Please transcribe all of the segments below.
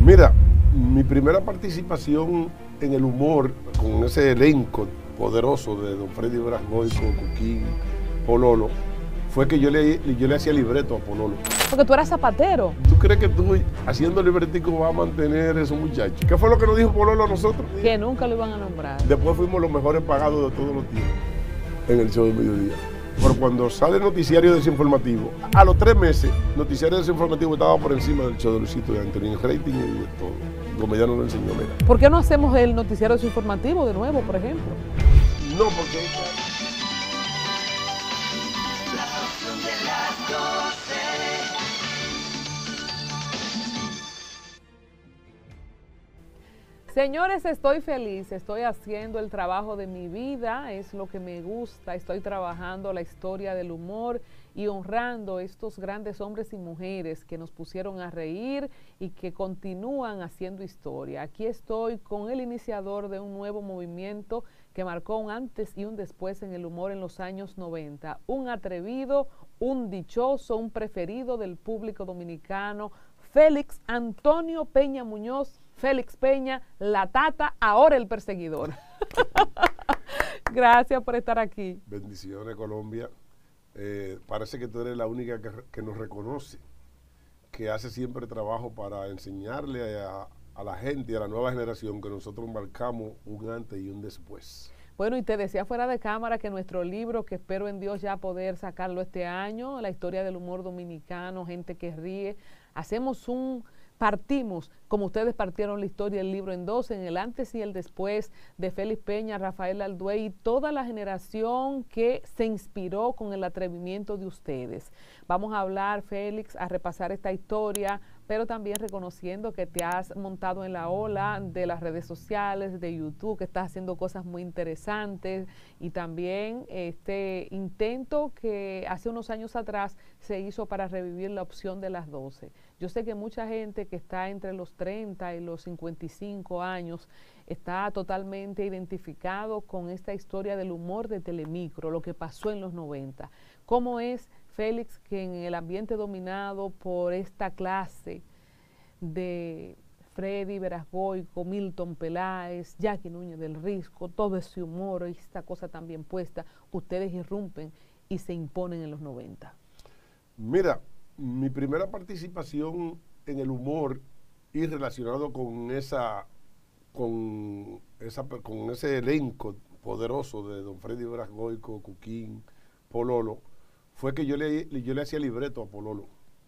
Mira, mi primera participación en el humor con ese elenco poderoso de don Freddy Brasgoico, Cuquín, Pololo, fue que yo le hacía libreto a Pololo. Porque tú eras zapatero. ¿Tú crees que tú haciendo libretico vas a mantener a esos muchachos? ¿Qué fue lo que nos dijo Pololo a nosotros? Que nunca lo iban a nombrar. Después fuimos los mejores pagados de todos los tiempos en el show de mediodía. Pero cuando sale el noticiario desinformativo, a los 3 meses, noticiario desinformativo estaba por encima del show de Luisito de Antonio, en rating y de todo. Gomellano lo enseñó, mira. ¿Por qué no hacemos el noticiario desinformativo de nuevo, por ejemplo? No, porque... Señores, estoy feliz, estoy haciendo el trabajo de mi vida, es lo que me gusta, estoy trabajando la historia del humor y honrando estos grandes hombres y mujeres que nos pusieron a reír y que continúan haciendo historia. Aquí estoy con el iniciador de un nuevo movimiento que marcó un antes y un después en el humor en los años 90, un atrevido, un dichoso, un preferido del público dominicano, Félix Antonio Peña Muñoz. Félix Peña, la tata, ahora el perseguidor. Gracias por estar aquí. Bendiciones, Colombia. Parece que tú eres la única que nos reconoce, que hace siempre trabajo para enseñarle a la gente y a la nueva generación que nosotros marcamos un antes y un después. Bueno, y te decía fuera de cámara que nuestro libro, que espero en Dios ya poder sacarlo este año, la historia del humor dominicano, gente que ríe, partimos, como ustedes partieron la historia del libro en dos, en el antes y el después de Félix Peña, Rafael Alduey y toda la generación que se inspiró con el atrevimiento de ustedes. Vamos a hablar, Félix, a repasar esta historia, pero también reconociendo que te has montado en la ola de las redes sociales, de YouTube, que estás haciendo cosas muy interesantes y también este intento que hace unos años atrás se hizo para revivir la opción de las 12. Yo sé que mucha gente que está entre los 30 y los 55 años está totalmente identificado con esta historia del humor de Telemicro, lo que pasó en los 90. ¿Cómo es, Félix, que en el ambiente dominado por esta clase de Freddy Brasgoico, Milton Peláez, Jackie Núñez del Risco, todo ese humor, esta cosa tan bien puesta, ustedes irrumpen y se imponen en los 90? Mira, mi primera participación en el humor y relacionado con ese elenco poderoso de don Freddy Brasgoico, Cuquín, Pololo, fue que yo le hacía libreto a Pololo.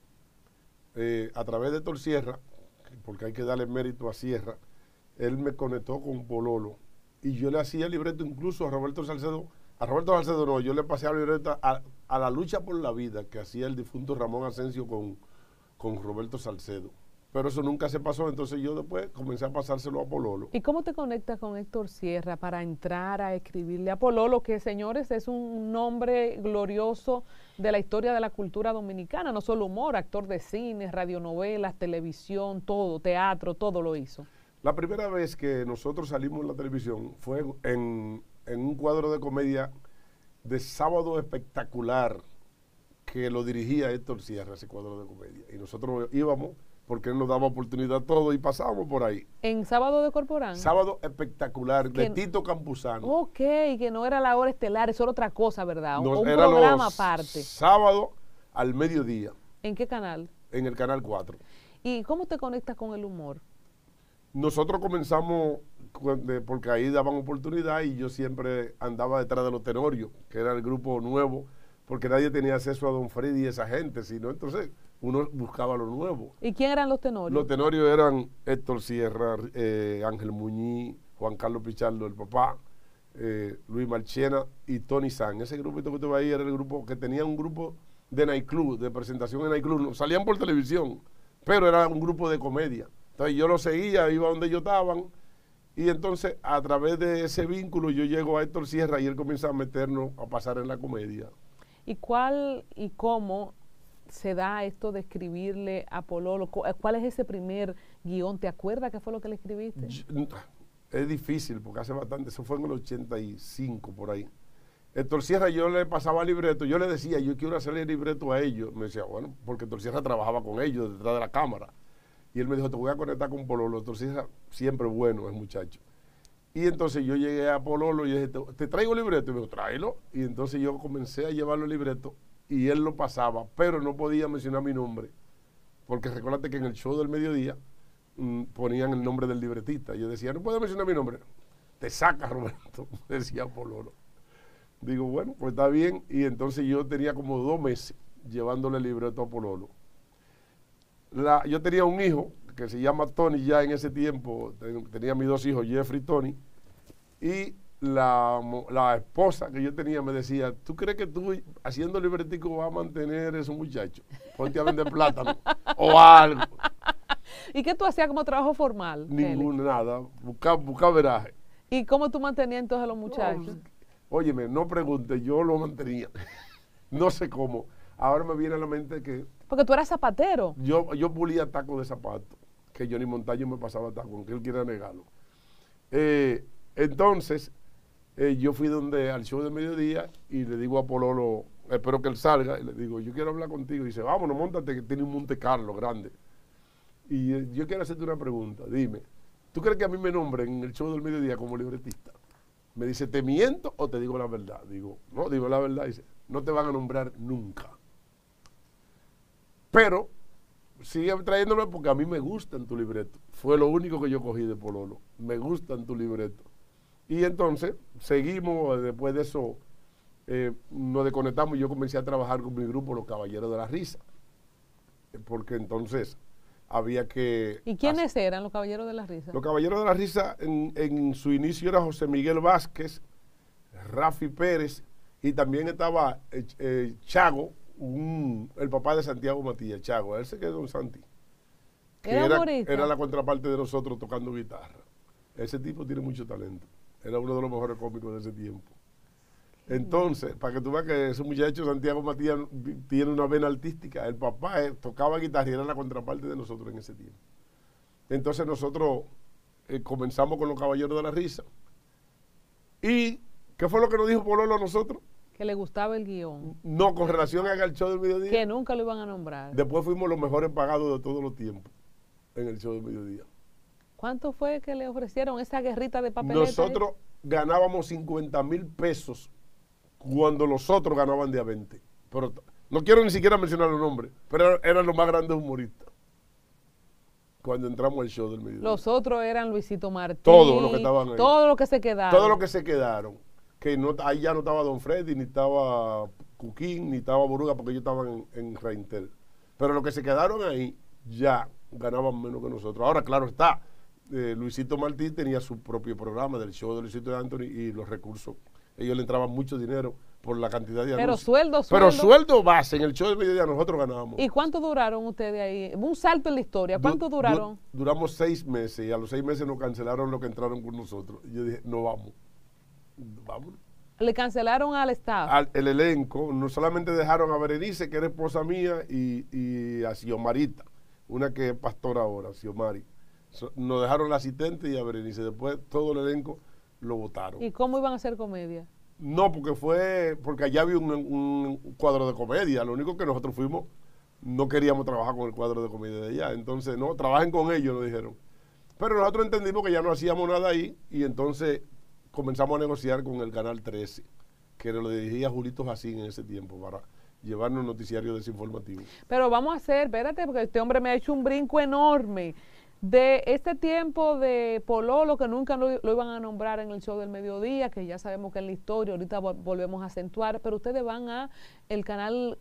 A través de Héctor Sierra, porque hay que darle mérito a Sierra, él me conectó con Pololo y yo le hacía libreto incluso a Roberto Salcedo. A Roberto Salcedo no, yo le pasé la libreta a La Lucha por la Vida que hacía el difunto Ramón Asensio con Roberto Salcedo. Pero eso nunca se pasó, entonces yo después comencé a pasárselo a Pololo. ¿Y cómo te conectas con Héctor Sierra para entrar a escribirle a Pololo, que, señores, es un nombre glorioso de la historia de la cultura dominicana, no solo humor, actor de cine, radionovelas, televisión, todo, teatro, todo lo hizo? La primera vez que nosotros salimos en la televisión fue en un cuadro de comedia de Sábado Espectacular, que lo dirigía Héctor Sierra, ese cuadro de comedia. Y nosotros íbamos porque él nos daba oportunidad a todo y pasábamos por ahí. ¿En Sábado de Corporán? Sábado Espectacular, de Tito Campuzano. Ok, que no era la hora estelar, eso era otra cosa, ¿verdad? No, un era programa aparte. Sábado al mediodía. ¿En qué canal? En el Canal 4. ¿Y cómo te conectas con el humor? Nosotros comenzamos porque ahí daban oportunidad y yo siempre andaba detrás de los Tenorios, que era el grupo nuevo, porque nadie tenía acceso a don Freddy y esa gente, sino entonces uno buscaba lo nuevo. ¿Y quién eran los Tenorios? Los Tenorios eran Héctor Sierra, Ángel Muñiz, Juan Carlos Pichardo, el papá, Luis Marchena y Tony San. Ese grupito que usted ahí era el grupo que tenía un grupo de nightclub, de presentación en nightclub. Salían por televisión, pero era un grupo de comedia. Entonces yo lo seguía, iba donde ellos estaban, y entonces a través de ese vínculo yo llego a Héctor Sierra y él comienza a meternos a pasar en la comedia. ¿Y cuál y cómo se da esto de escribirle a Pololo? ¿Cuál es ese primer guión? ¿Te acuerdas qué fue lo que le escribiste? Es difícil porque hace bastante, eso fue en el 85 por ahí. Héctor Sierra, yo le pasaba libreto, yo le decía, yo quiero hacerle libreto a ellos. Me decía, bueno, porque Héctor Sierra trabajaba con ellos detrás de la cámara. Y él me dijo, te voy a conectar con Pololo. Entonces, siempre bueno el muchacho. Y entonces yo llegué a Pololo y dije, te traigo el libreto. Y me dijo, tráelo. Y entonces yo comencé a llevarlo el libreto y él lo pasaba, pero no podía mencionar mi nombre. Porque recuérdate que en el show del mediodía ponían el nombre del libretista. Yo decía, no puedo mencionar mi nombre. Te sacas, Roberto, decía Pololo. Digo, bueno, pues está bien. Y entonces yo tenía como 2 meses llevándole el libreto a Pololo. Yo tenía un hijo que se llama Tony ya en ese tiempo. Tenía mis 2 hijos, Jeffrey y Tony. Y la esposa que yo tenía me decía, ¿tú crees que tú haciendo libretico vas a mantener a esos muchachos? Ponte a vender plátano o algo. ¿Y qué tú hacías como trabajo formal? Ningún, nada. Buscar veraje. ¿Y cómo tú mantenías entonces a los muchachos? No, óyeme, no preguntes, yo lo mantenía. No sé cómo. Ahora me viene a la mente que... Porque tú eras zapatero. Yo pulía tacos de zapatos, que Johnny Montaño me pasaba tacos, aunque él quiera negarlo. Entonces, yo fui al show de mediodía y le digo a Pololo, espero que él salga, y le digo, yo quiero hablar contigo. Y dice, vámonos, móntate, que tiene un Monte Carlo grande. Y yo quiero hacerte una pregunta, dime, ¿tú crees que a mí me nombren en el show del mediodía como libretista? Me dice, ¿te miento o te digo la verdad? Digo, no, digo la verdad. Dice, no te van a nombrar nunca. Pero sigue trayéndome porque a mí me gustan tu libreto. Fue lo único que yo cogí de Pololo. Me gustan tu libreto. Y entonces seguimos, después de eso nos desconectamos y yo comencé a trabajar con mi grupo, Los Caballeros de la Risa. Porque entonces había que... ¿Y quiénes eran los Caballeros de la Risa? Los Caballeros de la Risa en su inicio era José Miguel Vázquez, Rafi Pérez y también estaba Chago, el papá de Santiago Matías, Chago, él se quedó en Santi. Era la contraparte de nosotros tocando guitarra. Ese tipo tiene mucho talento. Era uno de los mejores cómicos de ese tiempo. Entonces, para que tú veas que ese muchacho Santiago Matías tiene una vena artística, el papá tocaba guitarra y era la contraparte de nosotros en ese tiempo. Entonces nosotros comenzamos con Los Caballeros de la Risa. ¿Y qué fue lo que nos dijo Pololo a nosotros? Que le gustaba el guión. No, con relación al show del mediodía. Que nunca lo iban a nombrar. Después fuimos los mejores pagados de todos los tiempos en el show del mediodía. ¿Cuánto fue que le ofrecieron esa guerrita de papeleta? Nosotros ganábamos 50,000 pesos cuando los otros ganaban de a 20. Pero no quiero ni siquiera mencionar los nombres, pero eran los más grandes humoristas cuando entramos al show del mediodía. Los otros eran Luisito Martín. Todos los que estaban ahí. Todos los que se quedaron. Todos los que se quedaron. Que no, ahí ya no estaba Don Freddy, ni estaba Cuquín, ni estaba Boruga, porque ellos estaban en Reintel. Pero los que se quedaron ahí ya ganaban menos que nosotros. Ahora, claro está, Luisito Martín tenía su propio programa del show de Luisito de Anthony y los recursos. Ellos le entraban mucho dinero por la cantidad de anuncios. Pero sueldo base, en el show del mediodía nosotros ganábamos. ¿Y cuánto duraron ustedes ahí? Un salto en la historia. ¿Cuánto duraron? Duramos 6 meses y a los 6 meses nos cancelaron los que entraron con nosotros. Y yo dije, no vamos. Vámonos. Le cancelaron al staff. El elenco, no solamente dejaron a Berenice, que era esposa mía, y a Xiomarita, una que es pastora ahora, Xiomari. Nos dejaron la asistente y a Berenice. Después todo el elenco lo votaron. ¿Y cómo iban a hacer comedia? No, porque allá había un cuadro de comedia. Lo único que nosotros fuimos, no queríamos trabajar con el cuadro de comedia de allá. Entonces, no, trabajen con ellos, nos dijeron. Pero nosotros entendimos que ya no hacíamos nada ahí y entonces comenzamos a negociar con el Canal 13, que lo dirigía Julito Jacín en ese tiempo para llevarnos noticiarios desinformativos. Pero vamos a hacer, espérate, porque este hombre me ha hecho un brinco enorme. De este tiempo de Pololo, que nunca lo iban a nombrar en el show del mediodía, que ya sabemos que es la historia, ahorita volvemos a acentuar, pero ustedes van a el canal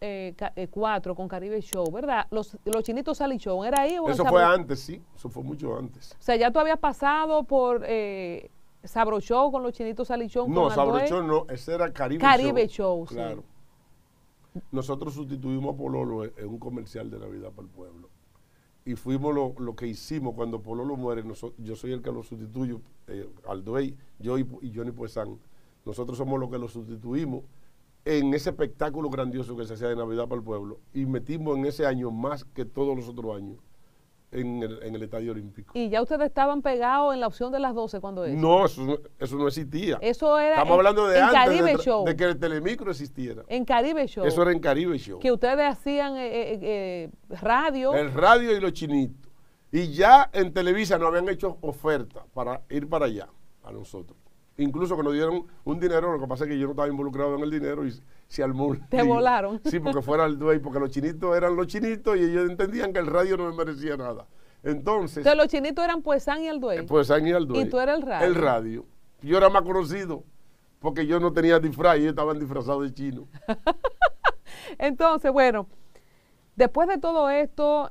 4 con Caribe Show, ¿verdad? Los Chinitos Sally Show, ¿era ahí? Eso fue antes, sí, eso fue mucho antes. O sea, ya tú habías pasado por Sabro Show con los Chinitos Sally Show. No, Sabro Show no, ese era Caribe Show, claro. Sí. Nosotros sustituimos a Pololo en un comercial de Navidad para el pueblo. Y fuimos lo que hicimos cuando Pololo muere. Yo soy el que lo sustituyo, Alduey, yo y Johnny Puesán. Nosotros somos los que lo sustituimos en ese espectáculo grandioso que se hacía de Navidad para el pueblo. Y metimos en ese año más que todos los otros años en el Estadio Olímpico. ¿Y ya ustedes estaban pegados en la opción de las 12 cuando eso? No, eso no existía. Eso era Estamos hablando de antes Caribe Show. De que el Telemicro existiera. En Caribe Show. Eso era en Caribe Show. Que ustedes hacían radio. El radio y los chinitos. Y ya en Televisa nos habían hecho oferta para ir para allá, a nosotros. Incluso que nos dieron un dinero, lo que pasa es que yo no estaba involucrado en el dinero y se armó un Te lío. volaron. Sí, porque fuera el dueño, porque los chinitos eran los chinitos y ellos entendían que el radio no me merecía nada. Entonces Los chinitos eran Puesán y Alduey. pues ahí al dueño. ¿Y tú eras el radio? El radio. Yo era más conocido porque yo no tenía disfraz y ellos estaban disfrazados de chino. Entonces, bueno, después de todo esto,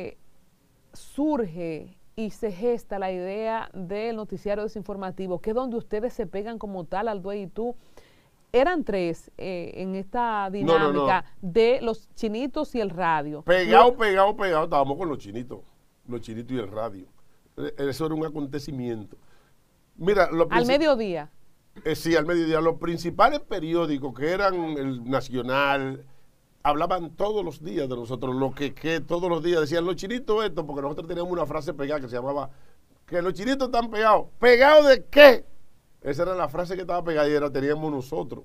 surge y se gesta la idea del noticiario desinformativo, que es donde ustedes se pegan como tal, Alduey y tú. Eran tres en esta dinámica de los chinitos y el radio. Pegado, estábamos con los chinitos y el radio. Eso era un acontecimiento. Mira, Al mediodía. Sí, al mediodía. Los principales periódicos que eran el Nacional, hablaban todos los días de nosotros, lo que todos los días decían los chinitos esto, porque nosotros teníamos una frase pegada que se llamaba, que los chinitos están pegados. ¿Pegados de qué? Esa era la frase que estaba pegada y teníamos nosotros.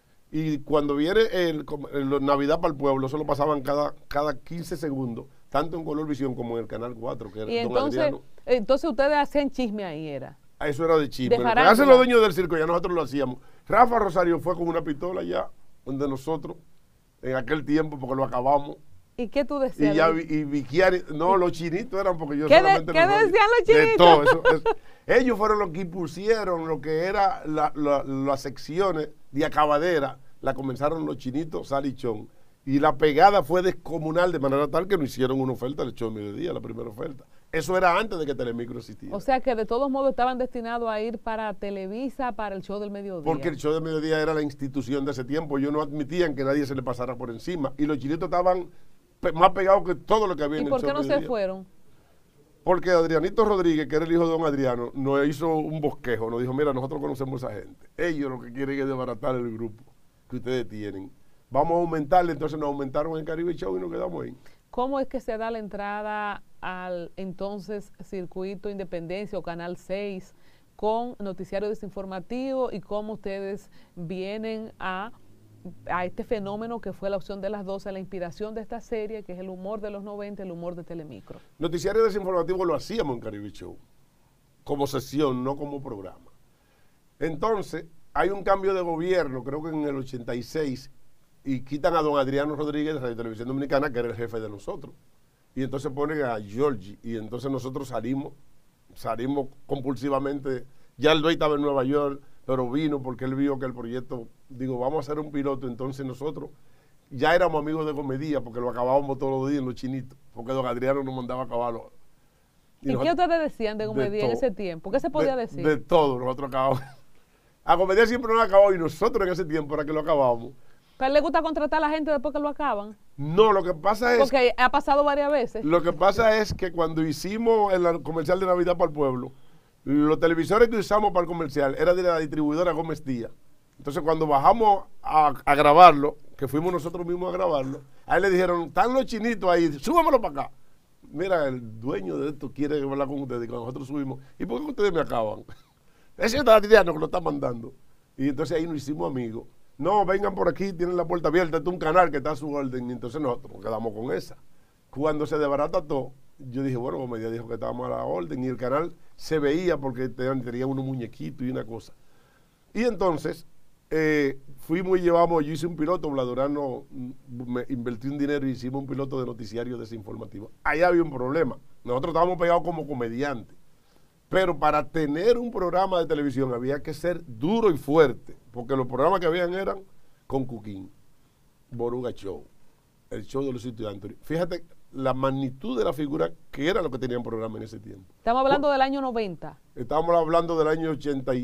Y cuando viene el Navidad para el Pueblo, eso lo pasaban cada 15 segundos, tanto en Color Visión como en el Canal 4, que era Y entonces ustedes hacían chisme ahí, era. Eso era de chisme. De Lo que hacen los dueños del circo, ya nosotros lo hacíamos. Rafa Rosario fue con una pistola ya, donde nosotros, en aquel tiempo, porque lo acabamos. ¿Y qué tú decías? Y Viquiari, no, los chinitos eran porque yo ¿Qué solamente... ¿qué decían los de chinitos? todo eso. Ellos fueron los que impusieron lo que era las secciones de acabadera, la comenzaron los chinitos, Salichón. Y la pegada fue descomunal de manera tal que nos hicieron una oferta del show de mediodía, la primera oferta. Eso era antes de que Telemicro existiera. O sea que de todos modos estaban destinados a ir para Televisa, para el show del mediodía. Porque el show del mediodía era la institución de ese tiempo. Ellos no admitían que nadie se le pasara por encima. Y los chinitos estaban más pegados que todo lo que había en ¿Y el por show qué no del se mediodía. fueron? Porque Adrianito Rodríguez, que era el hijo de don Adriano, nos hizo un bosquejo. Nos dijo, mira, nosotros conocemos a esa gente. Ellos lo que quieren es desbaratar el grupo que ustedes tienen. Vamos a aumentarle. Entonces nos aumentaron en Caribe Show y nos quedamos ahí. ¿Cómo es que se da la entrada al entonces Circuito Independencia o Canal 6 con noticiario desinformativo y cómo ustedes vienen a este fenómeno que fue la opción de las 12, la inspiración de esta serie, que es el humor de los 90, el humor de Telemicro? Noticiario desinformativo lo hacíamos en Caribe Show, como sesión, no como programa. Entonces, hay un cambio de gobierno, creo que en el 86, y quitan a don Adriano Rodríguez de Radio Televisión Dominicana, que era el jefe de nosotros. Y entonces ponen a Georgie, y entonces nosotros salimos compulsivamente. Ya el dueño estaba en Nueva York, pero vino porque él vio que el proyecto, digo, vamos a hacer un piloto. Entonces nosotros ya éramos amigos de comedia, porque lo acabábamos todos los días en los chinitos, porque don Adriano nos mandaba a acabarlo. ¿Y qué ustedes decían de comedia en ese tiempo? ¿Qué se podía decir? De todo, nosotros acabábamos. A comedia siempre nos acabamos, y nosotros en ese tiempo era que lo acabábamos. ¿A él le gusta contratar a la gente después que lo acaban? No, lo que pasa es... Porque ha pasado varias veces. Lo que pasa es que cuando hicimos el comercial de Navidad para el Pueblo, los televisores que usamos para el comercial eran de la distribuidora Gómez Díaz. Entonces cuando bajamos a grabarlo, que fuimos nosotros mismos a grabarlo, a él le dijeron, están los chinitos ahí, súbamelo para acá. Mira, el dueño de esto quiere hablar con ustedes. Y cuando nosotros subimos, ¿y por qué ustedes me acaban? Ese es Adriano que lo está mandando. Y entonces ahí nos hicimos amigos. No, vengan por aquí, tienen la puerta abierta, este es un canal que está a su orden. Y entonces nosotros nos quedamos con esa. Cuando se desbarata todo, yo dije, bueno, Comedia dijo que estábamos a la orden, y el canal se veía porque tenía unos muñequitos y una cosa. Y entonces fuimos y llevamos, yo hice un piloto, Bladorano me invertí un dinero y hicimos un piloto de noticiario desinformativo. Ahí había un problema. Nosotros estábamos pegados como comediantes. Pero para tener un programa de televisión había que ser duro y fuerte, porque los programas que habían eran con Cuquín, Boruga Show, el show de los estudiantes. Fíjate la magnitud de la figura que era lo que tenían programa en ese tiempo. Estamos hablando del año 90. Estábamos hablando del año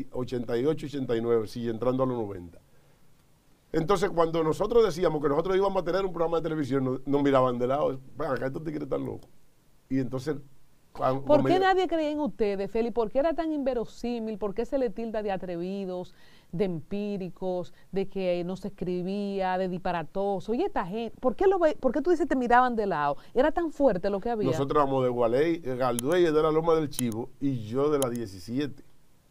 88, 89, sí, entrando a los 90. Entonces, cuando nosotros decíamos que nosotros íbamos a tener un programa de televisión, nos miraban de lado, ven acá, estos tigres están locos. Y entonces... ¿Por qué nadie creía en ustedes, Félix? ¿Por qué era tan inverosímil? ¿Por qué se le tilda de atrevidos, de empíricos, de que no se escribía, de disparatoso? Oye, esta gente, ¿por qué tú dices te miraban de lado? ¿Era tan fuerte lo que había? Nosotros éramos de Gualey, Galduey de la Loma del Chivo y yo de la 17.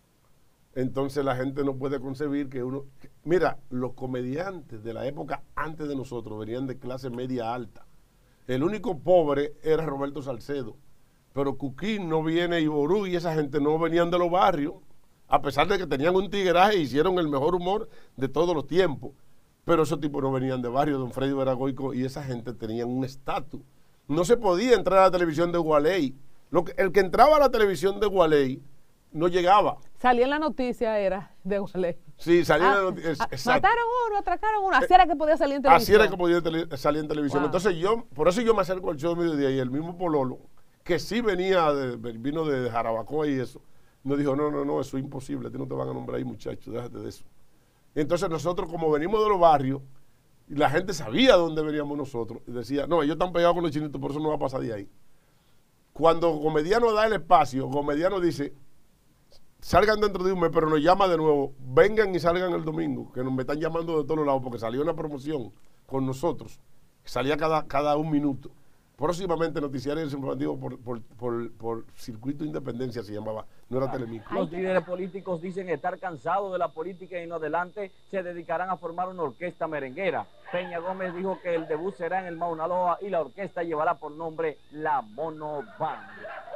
Entonces la gente no puede concebir que uno... Mira, los comediantes de la época antes de nosotros venían de clase media alta. El único pobre era Roberto Salcedo, pero Cuquín no viene, y Ború y esa gente no venían de los barrios, a pesar de que tenían un tigueraje y hicieron el mejor humor de todos los tiempos. Pero esos tipos no venían de barrio, don Freddy Veragoico y esa gente tenían un estatus. No se podía entrar a la televisión de Gualey. El que entraba a la televisión de Gualey no llegaba. Salía en la noticia, era de Gualey. Sí, salía en la noticia. Mataron uno, atracaron uno. Así era que podía salir en televisión. Así era que podía salir en televisión. Wow. Entonces por eso yo me acerco al show de mediodía y el mismo Pololo, que sí vino de Jarabacoa y eso, nos dijo, no, eso es imposible, a ti no te van a nombrar ahí, muchachos, déjate de eso. Entonces nosotros, como venimos de los barrios, y la gente sabía dónde veníamos nosotros, y decía, no, ellos están pegados con los chinitos, por eso no va a pasar de ahí. Cuando Gomediano da el espacio, Gomediano dice, salgan dentro de un mes, pero nos llama de nuevo, vengan y salgan el domingo, que me están llamando de todos lados, porque salió una promoción con nosotros, salía cada un minuto. Próximamente Noticiario Desinformativo por Circuito Independencia se llamaba, no era Telemicro. Los líderes políticos dicen estar cansados de la política y en adelante se dedicarán a formar una orquesta merenguera. Peña Gómez dijo que el debut será en el Mauna Loa y la orquesta llevará por nombre La Mono Band.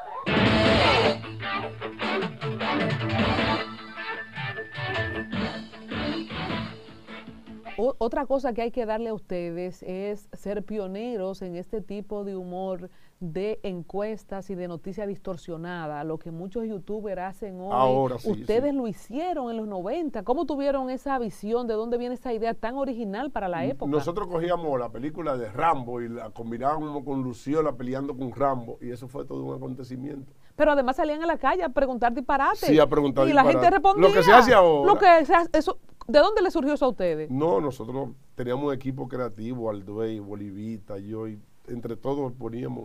Otra cosa que hay que darle a ustedes es ser pioneros en este tipo de humor de encuestas y de noticia distorsionada, lo que muchos youtubers hacen hoy. Ahora sí, ustedes lo hicieron en los 90. ¿Cómo tuvieron esa visión? ¿De dónde viene esa idea tan original para la época? Nosotros cogíamos la película de Rambo y la combinábamos con Luciola peleando con Rambo y eso fue todo un acontecimiento. Pero además salían a la calle a preguntar disparates. Sí, a preguntar disparates. Y la gente respondía. Lo que se hace ahora. ¿De dónde le surgió eso a ustedes? No, nosotros teníamos un equipo creativo, Alduey, Bolivita, yo, y entre todos poníamos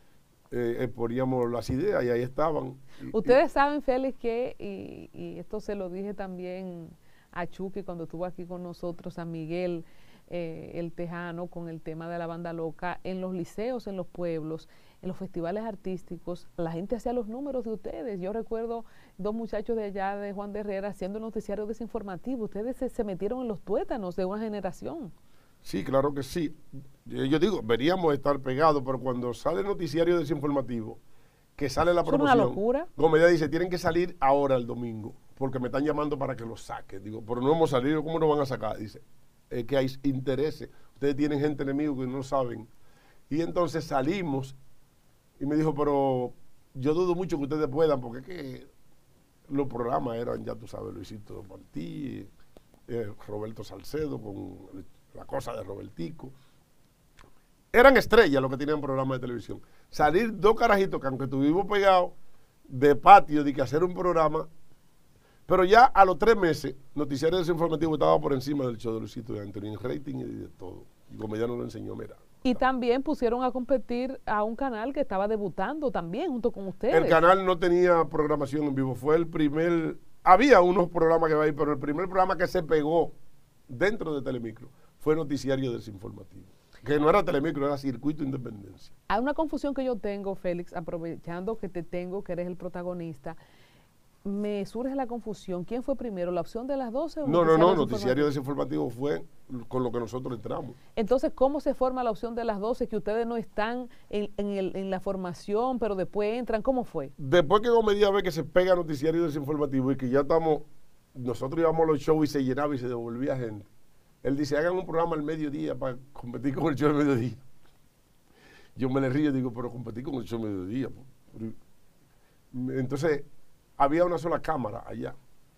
las ideas y ahí estaban. Ustedes saben, Félix, que, y esto se lo dije también a Chucky cuando estuvo aquí con nosotros, a Miguel, el Tejano, con el tema de la banda loca, en los liceos, en los pueblos, en los festivales artísticos, la gente hacía los números de ustedes. Yo recuerdo dos muchachos de allá, de Juan de Herrera, haciendo el noticiario desinformativo. Ustedes se metieron en los tuétanos de una generación. Sí, claro que sí. Yo digo, veríamos estar pegados, pero cuando sale el noticiario desinformativo, que sale la promoción, es una locura. Gómez dice, tienen que salir ahora el domingo, porque me están llamando para que los saque. Digo, pero no hemos salido, ¿cómo nos van a sacar? Dice, es que hay intereses. Ustedes tienen gente enemigo que no saben. Y entonces salimos y me dijo, pero yo dudo mucho que ustedes puedan, porque es que los programas eran, ya tú sabes, Luisito Martí, Roberto Salcedo con la cosa de Robertico. Eran estrellas los que tenían programas de televisión. Salir dos carajitos que aunque estuvimos pegados de patio de que hacer un programa, pero ya a los 3 meses, Noticiario Desinformativo estaba por encima del show de Luisito y Antonio en rating y de todo. Y Gomediano lo enseñó, mira. Y también pusieron a competir a un canal que estaba debutando también junto con ustedes. El canal no tenía programación en vivo, fue el primer, había unos programas que va ahí, pero el primer programa que se pegó dentro de Telemicro fue Noticiario Desinformativo, que no era Telemicro, era Circuito Independencia. Hay una confusión que yo tengo, Félix, aprovechando que te tengo, que eres el protagonista, me surge la confusión. ¿Quién fue primero, la opción de las 12 o No, Noticiario Desinformativo fue con lo que nosotros entramos. Entonces, ¿cómo se forma la opción de las 12? Que ustedes no están en la formación, pero después entran. ¿Cómo fue? Después que Gomedia ve que se pega Noticiario Desinformativo y que ya estamos, nosotros íbamos a los shows y se llenaba y se devolvía gente. Él dice, hagan un programa al mediodía para competir con el show del mediodía. Yo me le río y digo, pero competir con el show del mediodía. Entonces, había una sola cámara allá.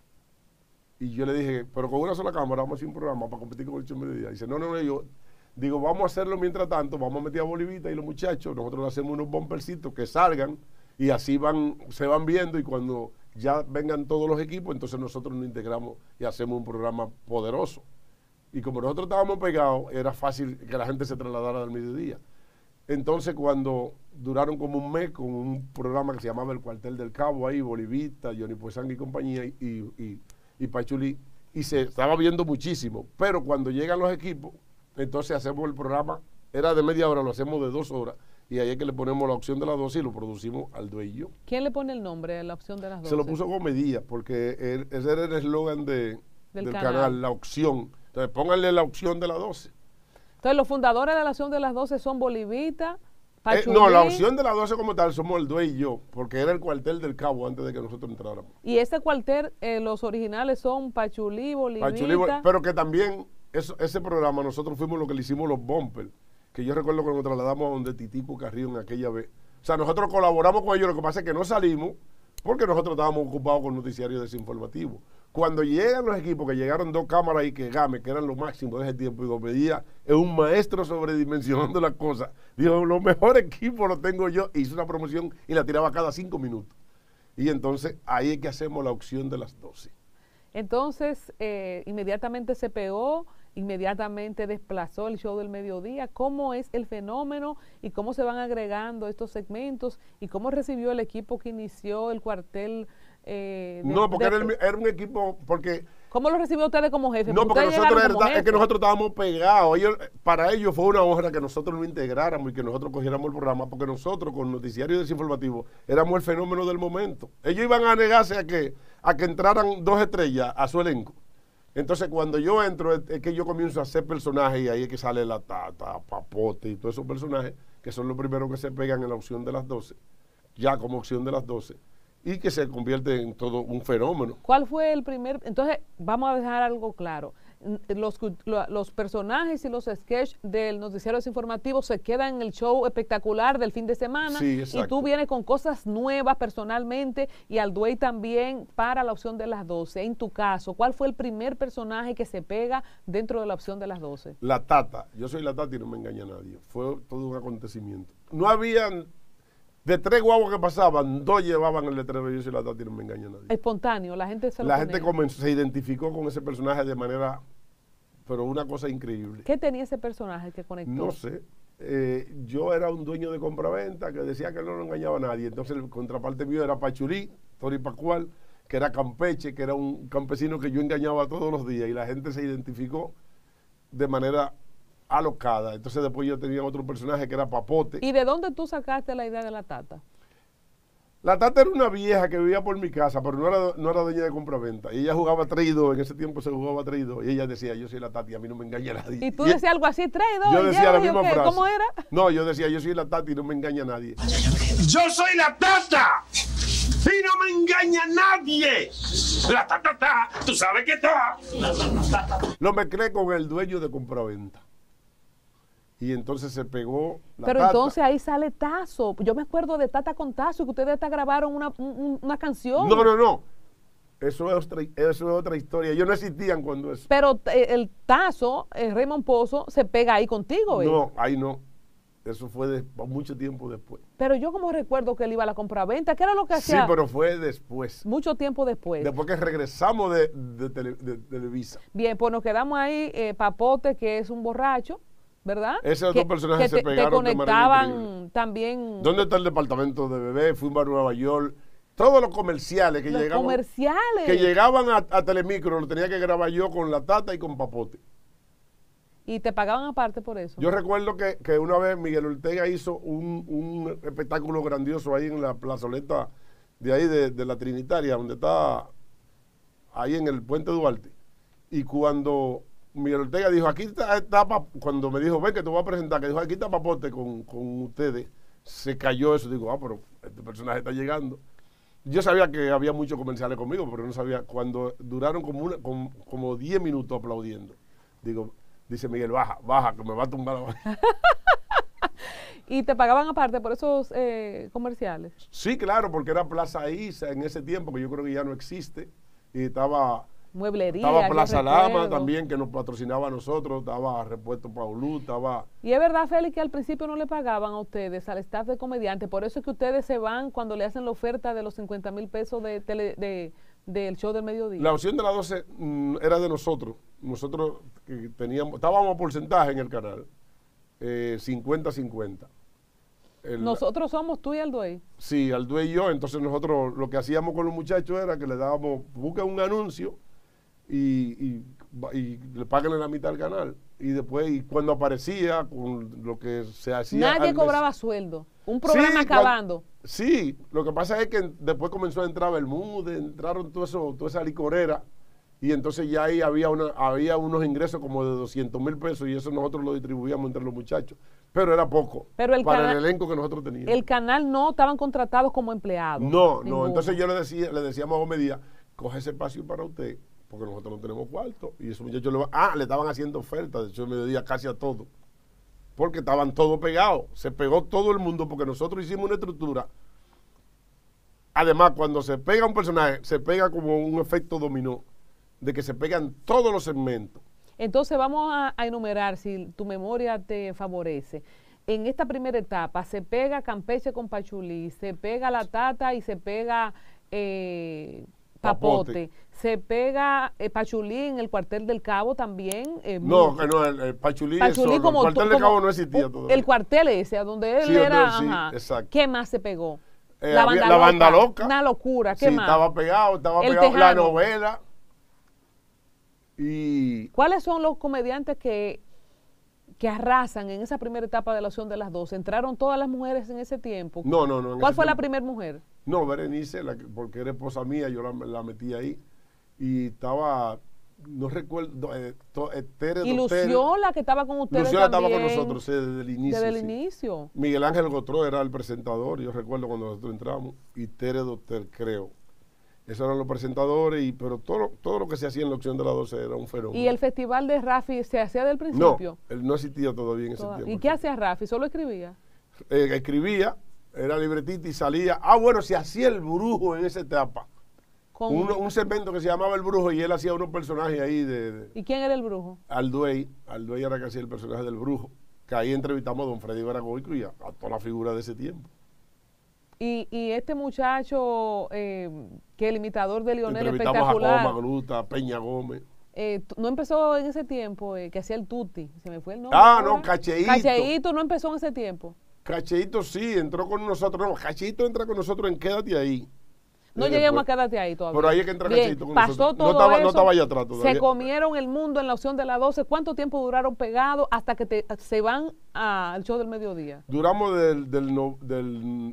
Y yo le dije, pero con una sola cámara vamos a hacer un programa para competir con el show del mediodía. Dice, no, yo digo, vamos a hacerlo mientras tanto, vamos a meter a Bolivita y los muchachos, nosotros le hacemos unos bumpercitos que salgan y así se van viendo y cuando ya vengan todos los equipos, entonces nosotros nos integramos y hacemos un programa poderoso. Y como nosotros estábamos pegados, era fácil que la gente se trasladara del mediodía. Entonces, cuando duraron como un mes con un programa que se llamaba El Cuartel del Cabo, ahí, Bolivita, Johnny Puesang y compañía, y Pachulí, y se estaba viendo muchísimo. Pero cuando llegan los equipos, entonces hacemos el programa, era de media hora, lo hacemos de 2 horas, y ahí es que le ponemos la opción de las 12 y lo producimos al dueño. ¿Quién le pone el nombre a la opción de las 12? Se lo puso Gomedía, porque ese era el eslogan del canal, la opción. Entonces, pónganle la opción de las 12. Entonces, los fundadores de la opción de las 12 son Bolivita, Pachulí. No, la opción de las 12 como tal somos el Duey y yo, porque era el cuartel del Cabo antes de que nosotros entráramos. Y ese cuartel, los originales son Pachulí, Bolivita. Pero que también ese programa nosotros fuimos lo que le hicimos los bumpers, que yo recuerdo que nos trasladamos a donde Titico Carrillo en aquella vez. O sea, nosotros colaboramos con ellos, lo que pasa es que no salimos porque nosotros estábamos ocupados con noticiarios desinformativos. Cuando llegan los equipos, que llegaron 2 cámaras y que Game, que eran lo máximo de ese tiempo, y lo veía, es un maestro sobredimensionando las cosas. Dijo, los mejores equipos los tengo yo. Hizo una promoción y la tiraba cada 5 minutos. Y entonces ahí es que hacemos la opción de las 12. Entonces, inmediatamente se pegó, inmediatamente desplazó el show del mediodía. ¿Cómo es el fenómeno y cómo se van agregando estos segmentos y cómo recibió el equipo que inició el cuartel? No, porque era un equipo, porque... ¿Cómo lo recibió ustedes como jefe? No, porque nosotros es que nosotros estábamos pegados. Para ellos fue una honra que nosotros lo integráramos y que nosotros cogiéramos el programa, porque nosotros con Noticiario Desinformativo éramos el fenómeno del momento. Ellos iban a negarse a que entraran 2 estrellas a su elenco. Entonces cuando yo entro es que yo comienzo a hacer personajes y ahí es que sale la Tata, Papote y todos esos personajes que son los primeros que se pegan en la opción de las 12, ya como opción de las 12. Y que se convierte en todo un fenómeno. ¿Cuál fue el primer? Entonces, vamos a dejar algo claro. Los personajes y los sketches del noticiero desinformativo se quedan en el show espectacular del fin de semana. Sí, exacto. Y tú vienes con cosas nuevas personalmente y al Duey también para la opción de las 12. En tu caso, ¿cuál fue el primer personaje que se pega dentro de la opción de las 12? La Tata. Yo soy la Tata y no me engaña nadie. Fue todo un acontecimiento. No habían... De 3 guaguas que pasaban, 2 llevaban el letrero. Yo soy la Tata y no me engaña nadie. Espontáneo, la gente se lo La gente ponía. se identificó con ese personaje de manera, pero una cosa increíble. ¿Qué tenía ese personaje que conectó? No sé. Yo era un dueño de compraventa que decía que no lo engañaba a nadie. Entonces el contraparte mío era Pachulí, Tori Pascual, que era Campeche, que era un campesino que yo engañaba todos los días y la gente se identificó de manera alocada. Entonces después yo tenía otro personaje que era Papote. ¿Y de dónde tú sacaste la idea de la Tata? La Tata era una vieja que vivía por mi casa, pero no era dueña de compraventa. Y ella jugaba traído, en ese tiempo se jugaba traído. Y ella decía, yo soy la Tata y a mí no me engaña nadie. ¿Y tú decías algo así, traído? Yo decía la misma frase. ¿Cómo era? No, yo decía, yo soy la Tata y no me engaña nadie. Yo soy la Tata y no me engaña nadie. La Tata, tú sabes que está. Lo mezclé con el dueño de compraventa. Y entonces se pegó la Pero Tata. entonces ahí sale Tazo. Yo me acuerdo de Tata con Tazo, que ustedes hasta grabaron una canción. No. Eso es otra historia. Ellos no existían cuando eso. Pero el Tazo, Raymond Pozo, se pega ahí contigo. No, ahí no. Eso fue mucho tiempo después. Pero yo como recuerdo que él iba a la compraventa, ¿qué era lo que hacía? Sí, pero fue después. Mucho tiempo después. Después que regresamos de Televisa. Bien, pues nos quedamos ahí, Papote, que es un borracho, ¿verdad? Ese otro personaje se pegaron te de manera conectaban increíble. también. ¿Dónde está el departamento de bebé? Fuimos a Nueva York. Todos los comerciales que Los llegaban. comerciales. Que llegaban a Telemicro, lo tenía que grabar yo con la Tata y con Papote. Y te pagaban aparte por eso. Yo recuerdo que una vez Miguel Ortega hizo un espectáculo grandioso ahí en la plazoleta de ahí de la Trinitaria, donde está ahí en el Puente Duarte. Y cuando Miguel Ortega dijo, aquí está cuando me dijo, ven que te voy a presentar, que dijo, aquí está Papote con ustedes, se cayó eso. Digo, pero este personaje está llegando. Yo sabía que había muchos comerciales conmigo, pero no sabía, cuando duraron como 10 minutos aplaudiendo. Digo, dice Miguel, baja, que me va a tumbar la baja. ¿Y te pagaban aparte por esos comerciales? Sí, claro, porque era Plaza Isa en ese tiempo, que yo creo que ya no existe. Y estaba Mueblería. Plaza Lama también, que nos patrocinaba a nosotros. Estaba Repuesto Paulú, estaba... Y es verdad, Félix, que al principio no le pagaban a ustedes, al staff de comediante. Por eso es que ustedes se van cuando le hacen la oferta de los 50,000 pesos del show del mediodía. La opción de las 12 era de nosotros. Nosotros estábamos a porcentaje en el canal, 50-50. Nosotros somos tú y Alduey. Sí, Alduey y yo. Entonces nosotros lo que hacíamos con los muchachos era que le dábamos, busca un anuncio y le pagan la mitad al canal. Y después, y cuando aparecía, con lo que se hacía... Nadie cobraba sueldo. Un programa acabando. Sí, lo que pasa es que después comenzó a entrar Bermúdez, entraron toda esa licorera. Y entonces ya ahí había unos ingresos como de 200,000 pesos y eso nosotros lo distribuíamos entre los muchachos. pero era poco Pero el para canal- el elenco que nosotros teníamos. El canal no estaban contratados como empleados. No, ninguno. entonces yo le decíamos a Gómez Díaz, coge ese espacio para usted, porque nosotros no tenemos cuarto. Y esos muchachos le estaban haciendo ofertas de Show del Mediodía casi a todo. Porque estaban todos pegados. Se pegó todo el mundo porque nosotros hicimos una estructura. Además, cuando se pega un personaje, se pega como un efecto dominó, de que se pegan todos los segmentos. Entonces vamos a enumerar, si tu memoria te favorece. En esta primera etapa se pega Campeche con Pachulí, se pega La Tata y se pega Papote. Se pega Pachulí en el cuartel del Cabo también. No, que no, el Pachulí, Pachulí el como cuartel de como- Cabo no existía todavía. El cuartel ese, a donde él Sí, era. sí, Ajá. exacto. ¿Qué más se pegó? La banda loca. Una locura. ¿Qué Sí, más? estaba pegado El la Tejano. novela. Y ¿Cuáles son los comediantes que arrasan en esa primera etapa de la opción de las 12? ¿Entraron todas las mujeres en ese tiempo? no. en ¿Cuál ese fue la tiempo- primera mujer? No, Berenice, porque era esposa mía, yo la metí ahí. Y estaba, no recuerdo, Tere. Y Luciola, que estaba con ustedes Luciola estaba también. con nosotros sí, desde el inicio. Desde el sí. inicio. Miguel Ángel Gotró era el presentador, yo recuerdo cuando nosotros entramos, y Tere Doctor, creo. Esos eran los presentadores, pero todo lo que se hacía en la opción de las 12 era un fenómeno. ¿Y el festival de Rafi se hacía del No, principio? él no existía todavía en ese tiempo. ¿Y qué hacía Rafi? ¿Solo escribía? Escribía, era libretista y salía. Bueno, se hacía el brujo en esa etapa. Con- Un segmento que se llamaba El Brujo y él hacía unos personajes ahí ¿Y quién era el brujo? Alduey era que hacía el personaje del Brujo, que ahí entrevistamos a don Freddy Veragoico y a toda la figura de ese tiempo. Y este muchacho, que el imitador de Lionel Entrevistamos espectacular, a Goma Gruta, a Peña Gómez. no empezó en ese tiempo, que hacía el tutti, se me fue el nombre. Ah, no, ahora. Cacheíto. Cacheíto no empezó en ese tiempo. Cacheíto sí, entró con nosotros. No, Cacheíto entra con nosotros en Quédate ahí. No lleguemos a quedarte ahí todavía. Pero ahí es que entra Bien, Cacheíto con pasó nosotros. todo No eso, estaba allá atrás todavía. se comieron el mundo en la opción de las 12. ¿Cuánto tiempo duraron pegados hasta que se van al show del mediodía? Duramos del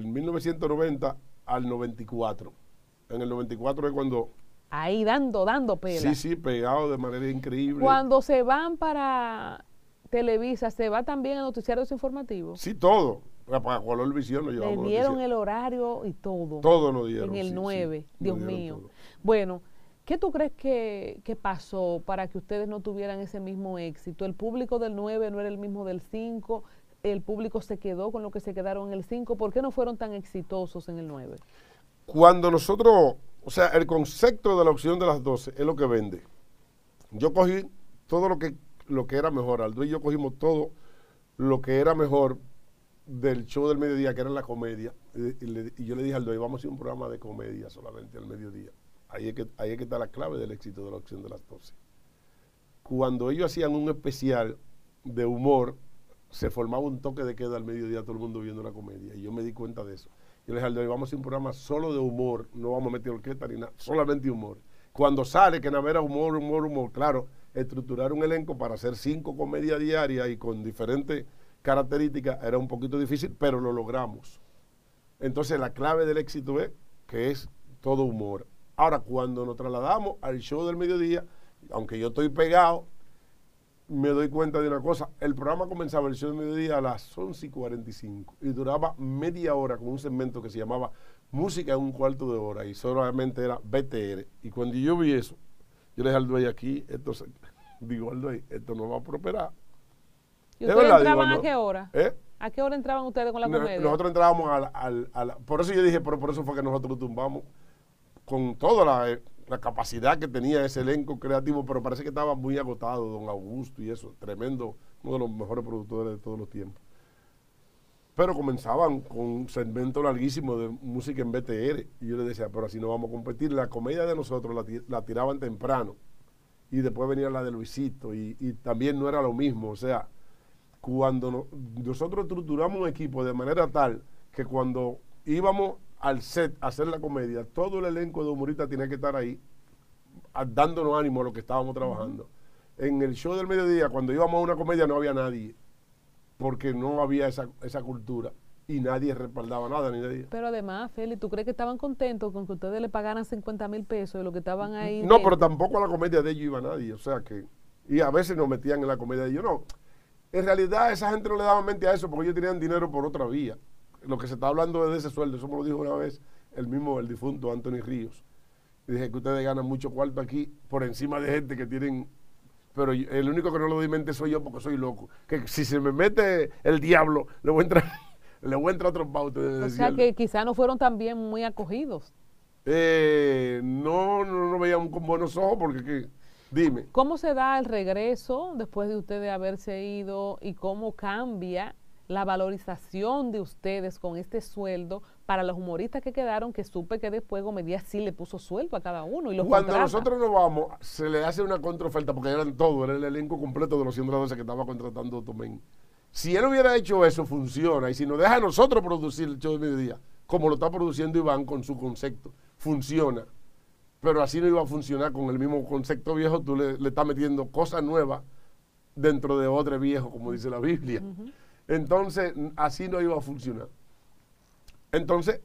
1990 al 94. En el 94 es cuando... Ahí dando pela. Sí, pegado de manera increíble. Cuando se van para Televisa, ¿se va también a noticiarios informativos? Sí, todo. Para Color Visión nos Le llevamos dieron noticias. el horario y todo. Todo nos dieron. En el sí, 9, sí, Dios nos dieron mío. todo. Bueno, ¿qué tú crees que pasó para que ustedes no tuvieran ese mismo éxito? El público del 9 no era el mismo del 5, el público se quedó con lo que se quedaron en el 5. ¿Por qué no fueron tan exitosos en el 9? Cuando nosotros, o sea, el concepto de la opción de las 12 es lo que vende. Yo cogí todo lo que era mejor. Aldo y yo cogimos todo lo que era mejor del show del mediodía, que era la comedia. Y yo le dije a Aldo, vamos a hacer un programa de comedia solamente al mediodía. Ahí es que está la clave del éxito de la opción de las 12. Cuando ellos hacían un especial de humor, se formaba un toque de queda al mediodía, todo el mundo viendo la comedia. Y yo me di cuenta de eso. Yo le dije, Aldo, vamos a hacer un programa solo de humor, no vamos a meter orquesta ni nada, solamente humor. Cuando sale, que nada era humor, claro, estructurar un elenco para hacer 5 comedias diarias y con diferentes características era un poquito difícil, pero lo logramos. Entonces la clave del éxito es que es todo humor. Ahora, cuando nos trasladamos al show del mediodía, aunque yo estoy pegado, me doy cuenta de una cosa. El programa comenzaba el show del mediodía a las 11:45 y duraba media hora con un segmento que se llamaba Música en un cuarto de hora y solamente era BTR. Y cuando yo vi eso, yo le dije al dueño aquí, digo al dueño, esto no va a prosperar. ¿Y Es ustedes verdad, entraban digo, a qué hora? ¿Eh? ¿A qué hora entraban ustedes con la comedia? Nosotros entrábamos por eso yo dije, pero por eso fue que nosotros tumbamos con toda la capacidad que tenía ese elenco creativo, pero parece que estaba muy agotado, don Augusto y eso, tremendo, uno de los mejores productores de todos los tiempos. Pero comenzaban con un segmento larguísimo de música en BTR, y yo les decía, pero así no vamos a competir. La comedia de nosotros la tiraban temprano, y después venía la de Luisito, y también no era lo mismo, o sea, cuando nosotros estructuramos un equipo de manera tal que cuando íbamos al set a hacer la comedia, todo el elenco de humoristas tenía que estar ahí dándonos ánimo a lo que estábamos trabajando. En el show del mediodía, cuando íbamos a una comedia, no había nadie, porque no había esa cultura y nadie respaldaba nada ni nadie. Pero además, Feli, ¿tú crees que estaban contentos con que ustedes le pagaran 50,000 pesos de lo que estaban ahí? No, pero tampoco a la comedia de ellos iba nadie, o sea que, y a veces nos metían en la comedia de ellos, no. En realidad esa gente no le daba mente a eso porque ellos tenían dinero por otra vía. Lo que se está hablando es de ese sueldo, eso me lo dijo una vez el difunto Anthony Ríos. Y dije que ustedes ganan mucho cuarto aquí por encima de gente que tienen... Pero el único que no lo doy mente soy yo porque soy loco. Que si se me mete el diablo, le voy a entrar otro pauto. O sea que quizá no fueron también muy acogidos. No veían con buenos ojos porque... Dime. ¿Cómo se da el regreso después de ustedes haberse ido y cómo cambia la valorización de ustedes con este sueldo para los humoristas que quedaron, que supe que después Gomedía sí le puso sueldo a cada uno y los Cuando contrata? nosotros nos vamos, se le hace una contraoferta porque eran todos, era el elenco completo de los 112 que estaba contratando Tomén. Si él hubiera hecho eso, funciona. Y si nos deja a nosotros producir el show de mediodía, como lo está produciendo Iván con su concepto, funciona. Pero así no iba a funcionar con el mismo concepto viejo, tú le estás metiendo cosas nuevas dentro de otro viejo, como dice la Biblia. Entonces, así no iba a funcionar. Entonces,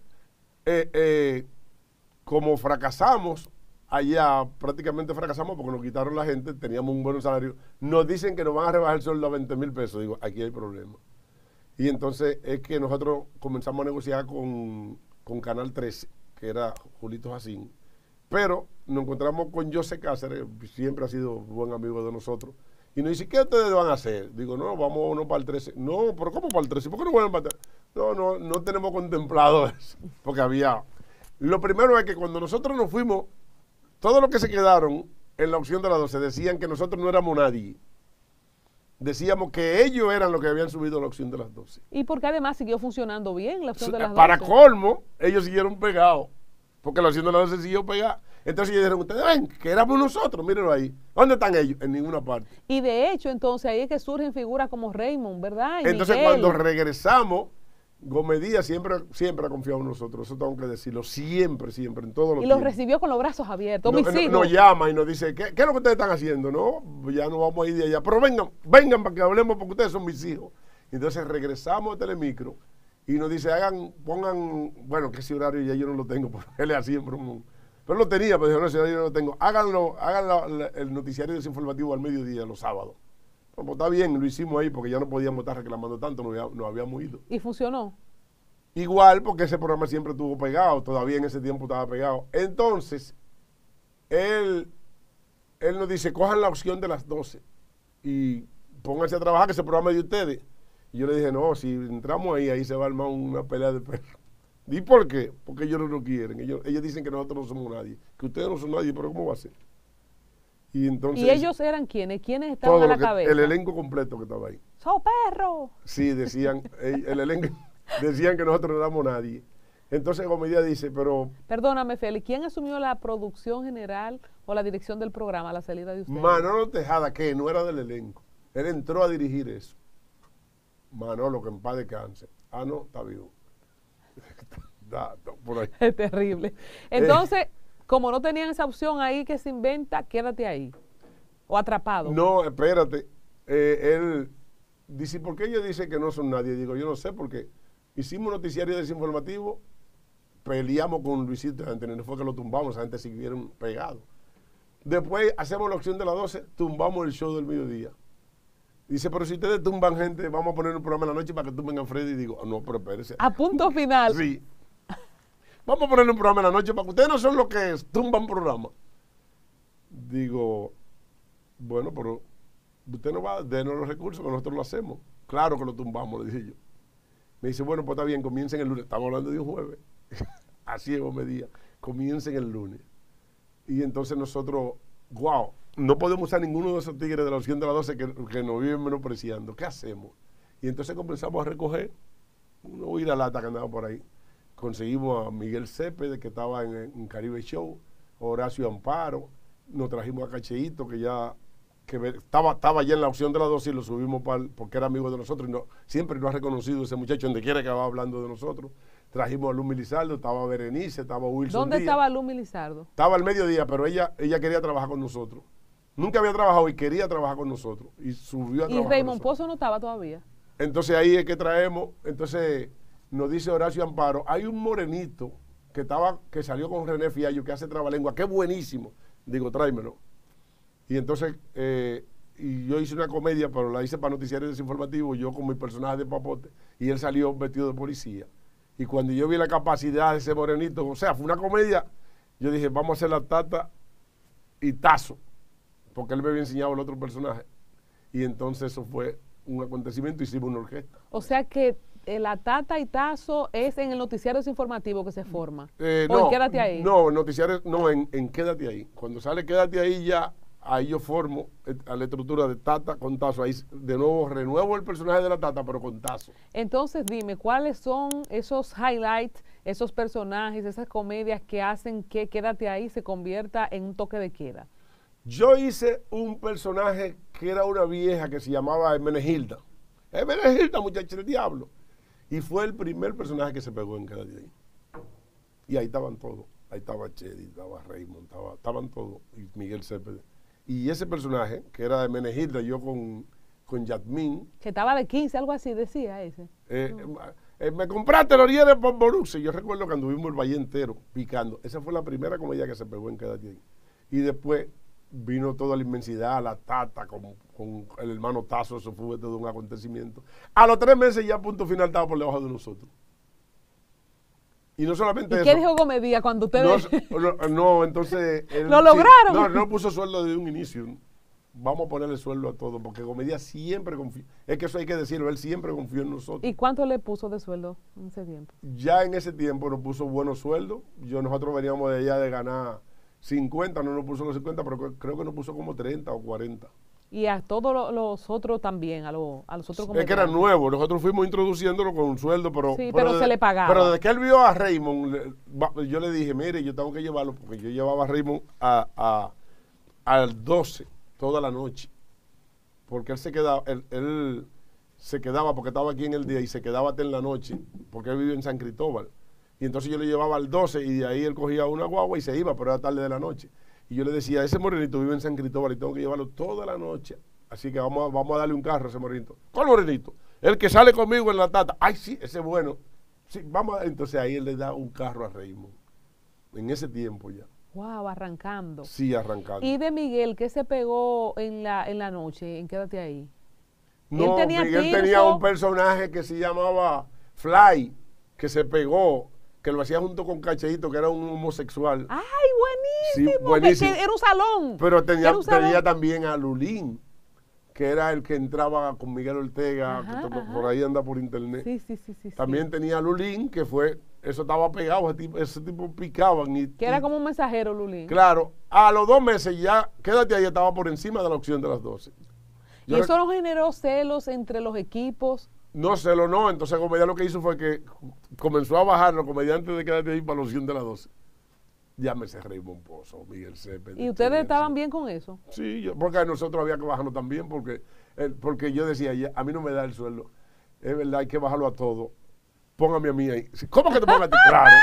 como fracasamos allá, prácticamente fracasamos porque nos quitaron la gente, teníamos un buen salario, nos dicen que nos van a rebajar el sueldo a 20,000 pesos. Digo, aquí hay problema. Y entonces es que nosotros comenzamos a negociar con Canal 13, que era Julito Jacín. Pero nos encontramos con José Cáceres, siempre ha sido buen amigo de nosotros, y nos dice, ¿qué ustedes van a hacer? Digo, no, vamos para el 13. No, pero ¿cómo para el 13? ¿Por qué no vuelven para el 13? No tenemos contemplado eso, porque había... Lo primero es que cuando nosotros nos fuimos, todos los que se quedaron en la opción de las 12 decían que nosotros no éramos nadie. Decíamos que ellos eran los que habían subido a la opción de las 12. Y porque además siguió funcionando bien la opción de las 12. Para colmo, ellos siguieron pegados. Porque la opción de las 12 siguió pegada. Entonces ellos dijeron, ustedes ven, que éramos nosotros, mírenlo ahí. ¿Dónde están ellos? En ninguna parte. Y de hecho, entonces, ahí es que surgen figuras como Raymond, ¿verdad? Y entonces Miguel. Cuando regresamos, Gomedía siempre ha confiado en nosotros, eso tengo que decirlo, siempre, en todos los Y los tiempos. recibió con los brazos abiertos. Nos llama y nos dice, ¿qué es lo que ustedes están haciendo? No, ya no vamos a ir de allá, pero vengan para que hablemos porque ustedes son mis hijos. Entonces regresamos a Telemicro y nos dice, pongan, bueno, que ese horario ya yo no lo tengo, porque él es así en bromón. Pero lo tenía, pero dijo, no, ese horario no lo tengo. Hagan el noticiario desinformativo al mediodía, los sábados. Pues está bien, lo hicimos ahí porque ya no podíamos estar reclamando tanto, nos habíamos ido. ¿Y funcionó? Igual, porque ese programa siempre estuvo pegado, todavía en ese tiempo estaba pegado. Entonces, él nos dice, cojan la opción de las 12 y pónganse a trabajar, que ese programa es de ustedes. Y yo le dije, no, si entramos ahí se va a armar una pelea de perros. ¿Y por qué? Porque ellos no lo quieren. Ellos dicen que nosotros no somos nadie, que ustedes no son nadie, pero ¿cómo va a ser? Y entonces... ¿Y ellos eran quiénes? ¿Quiénes estaban a la cabeza? El elenco completo que estaba ahí. ¡So perro! Sí, decían, el elenco, decían que nosotros no éramos nadie. Entonces Gomedía dice, pero... Perdóname, Félix, ¿quién asumió la producción general o la dirección del programa a la salida de ustedes? Manolo Tejada, que no era del elenco. Él entró a dirigir eso. Manolo, que en paz descanse. Ah, no, está vivo. Por ahí. Es terrible. Entonces, como no tenían esa opción ahí que se inventa, quédate ahí. O atrapado. No, espérate. Él dice, ¿por qué ellos dicen que no son nadie? Digo, yo no sé, porque hicimos un noticiario desinformativo, peleamos con Luisito Antonio, no fue que lo tumbamos, esa gente siguieron pegados. Después hacemos la opción de las 12, tumbamos el show del mediodía. Dice, pero si ustedes tumban gente, vamos a poner un programa en la noche para que tumben a Freddy. Y digo, no, pero espérese. A punto final. Sí. Vamos a ponerle un programa en la noche para que ustedes no son los que tumban programas. Digo, bueno, pero usted no va a darnos los recursos que nosotros lo hacemos. Claro que lo tumbamos, le dije yo. Me dice, bueno, pues está bien, comiencen el lunes. Estamos hablando de un jueves. Así es, Gomedía. Comiencen el lunes. Y entonces nosotros, wow, no podemos usar ninguno de esos tigres de la opción de las 12 que nos viven menospreciando. ¿Qué hacemos? Y entonces comenzamos a recoger una huira lata que andaba por ahí. Conseguimos a Miguel Cepeda, que estaba en Caribe Show, Horacio Amparo, nos trajimos a Cacheíto, que ya estaba ya en la opción de las 12 y lo subimos porque era amigo de nosotros y siempre nos ha reconocido ese muchacho donde quiera que va hablando de nosotros. Trajimos a Lumi Lizardo, estaba Berenice, estaba Wilson ¿Dónde Díaz. estaba Lumi Lizardo? Estaba al mediodía, pero ella quería trabajar con nosotros. Nunca había trabajado y quería trabajar con nosotros. Y subió a trabajar. ¿Y Raymond Pozo no estaba todavía? Entonces ahí es que traemos, entonces nos dice Horacio Amparo, hay un morenito que salió con René Fiallo, que hace trabalengua, que es buenísimo. Digo, tráemelo. Y entonces y yo hice una comedia, pero la hice para Noticiarios Desinformativos, yo con mi personaje de Papote, y él salió vestido de policía. Y cuando yo vi la capacidad de ese morenito, o sea, fue una comedia, yo dije, vamos a hacer la Tata y Tazo, porque él me había enseñado el otro personaje. Y entonces eso fue un acontecimiento, hicimos una orquesta. O sea que la Tata y Tazo es en el noticiario desinformativo que se forma. ¿O No, en Quédate Ahí? No, en Noticiarios, no, en Quédate Ahí. Cuando sale Quédate Ahí ya, ahí yo formo a la estructura de Tata con Tazo. Ahí de nuevo renuevo el personaje de la Tata, pero con Tazo. Entonces dime, ¿cuáles son esos highlights, esos personajes, esas comedias que hacen que Quédate Ahí se convierta en un toque de queda? Yo hice un personaje que era una vieja que se llamaba Hermenegilda. Hermenegilda, muchacha del diablo. Y fue el primer personaje que se pegó en Quédate Ahí. Y ahí estaban todos. Ahí estaba Chedi, estaba Raymond, estaban todos. Y Miguel Cepeda. Y ese personaje, que era de Hermenegilda, yo con Yasmín. Que estaba de 15, algo así, decía ese. Me compraste la orilla de Pomboruce. Yo recuerdo que anduvimos el valle entero picando. Esa fue la primera comedia que se pegó en Quédate Ahí. Y después vino toda la inmensidad, la Tata con el hermano Tazo, eso fue todo un acontecimiento. A los 3 meses ya Punto Final estaba por debajo de nosotros. Y no solamente ¿Y eso. qué dijo Comedia cuando ustedes...? No, entonces... ¿Lo lograron? No puso sueldo desde un inicio. Vamos a ponerle sueldo a todo, porque Comedia siempre confió. Es que eso hay que decirlo, él siempre confió en nosotros. ¿Y cuánto le puso de sueldo en ese tiempo? Ya en ese tiempo nos puso buenos sueldos. Nosotros veníamos de allá de ganar 50, no nos puso los 50, pero creo que nos puso como 30 o 40. Y a todos los otros también, a los otros Es que era nuevo, nosotros fuimos introduciéndolo con un sueldo, pero... Sí, pero se le pagaba. Pero desde que él vio a Raymond, yo le dije, mire, yo tengo que llevarlo, porque yo llevaba a Raymond al 12 toda la noche. Porque él se quedaba, porque estaba aquí en el día y se quedaba hasta en la noche, porque él vivía en San Cristóbal. Y entonces yo le llevaba al 12 y de ahí él cogía una guagua y se iba, pero era tarde de la noche. Y yo le decía, ese morenito vive en San Cristóbal y tengo que llevarlo toda la noche. Así que vamos a darle un carro a ese morenito. ¿Cuál morenito? El que sale conmigo en la Tata. Ay, sí, ese es bueno. Sí, vamos a... Entonces ahí él le da un carro a Raymond. En ese tiempo ya. Wow, arrancando. Sí, arrancando. ¿Y de Miguel qué se pegó en la noche, en Quédate Ahí? No, Miguel tenía un personaje que se llamaba Fly, que se pegó, que lo hacía junto con Cacheito, que era un homosexual. ¡Ay, buenísimo! Sí, buenísimo. Que era un salón. Pero tenía también a Lulín, que era el que entraba con Miguel Ortega, Ajá, que ajá. por ahí anda por internet. Sí. También tenía a Lulín, que fue, eso estaba pegado, ese tipo picaban. Que era como un mensajero, Lulín. Claro, a los 2 meses ya, Quédate Ahí, estaba por encima de la opción de las 12. ¿Y eso no generó celos entre los equipos? No, celo no. Entonces Comedia lo que hizo fue que comenzó a bajar los comediantes de Quédate Ahí para la opción de las 12. Llámese Raymond Pozo, Miguel Cepeda. ¿Y ustedes estaban bien con eso? Sí, porque a nosotros había que bajarlo también, porque yo decía, a mí no me da el sueldo. Es verdad, hay que bajarlo a todo. Póngame a mí ahí. ¿Cómo que te ponga a ti? Claro.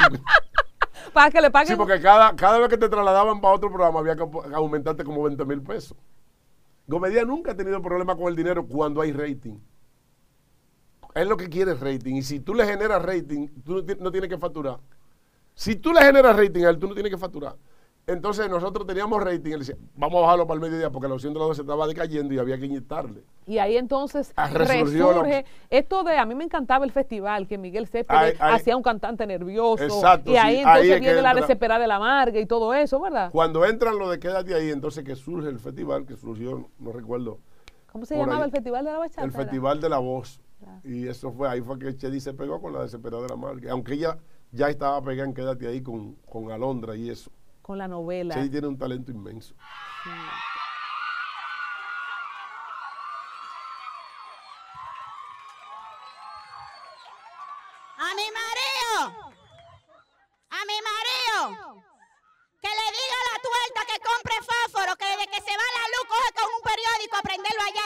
Para que le paguen. Sí, porque cada vez que te trasladaban para otro programa había que aumentarte como 20,000 pesos. Comedia nunca ha tenido problema con el dinero cuando hay rating. Él lo que quiere es rating. Y si tú le generas rating, tú no tienes que facturar. Si tú le generas rating a él, tú no tienes que facturar. Entonces nosotros teníamos rating, él decía, vamos a bajarlo para el mediodía porque la opción de las 12 estaba decayendo y había que inyectarle. Y ahí entonces Resurgió resurge esto de, a mí me encantaba el festival, que Miguel Cepeda hacía un cantante nervioso. Exacto, y ahí sí, entonces ahí es viene que la entra. desesperada de la amarga y todo eso, ¿verdad? Cuando entran lo de Quédate Ahí, entonces que surge el festival, que surgió, no recuerdo. ¿Cómo se por llamaba ahí, el Festival de la Bachata? El ¿verdad? Festival de la Voz. Claro. Y eso fue, ahí fue que Chedi se pegó con la desesperada de la amarga. Aunque ella ya estaba pegada en Quédate Ahí con Alondra y eso. Con la novela. Chedi tiene un talento inmenso. Sí. A mi marido, que le diga a la tuerta que compre fósforo, que desde que se va la luz coge con un periódico a prenderlo allá,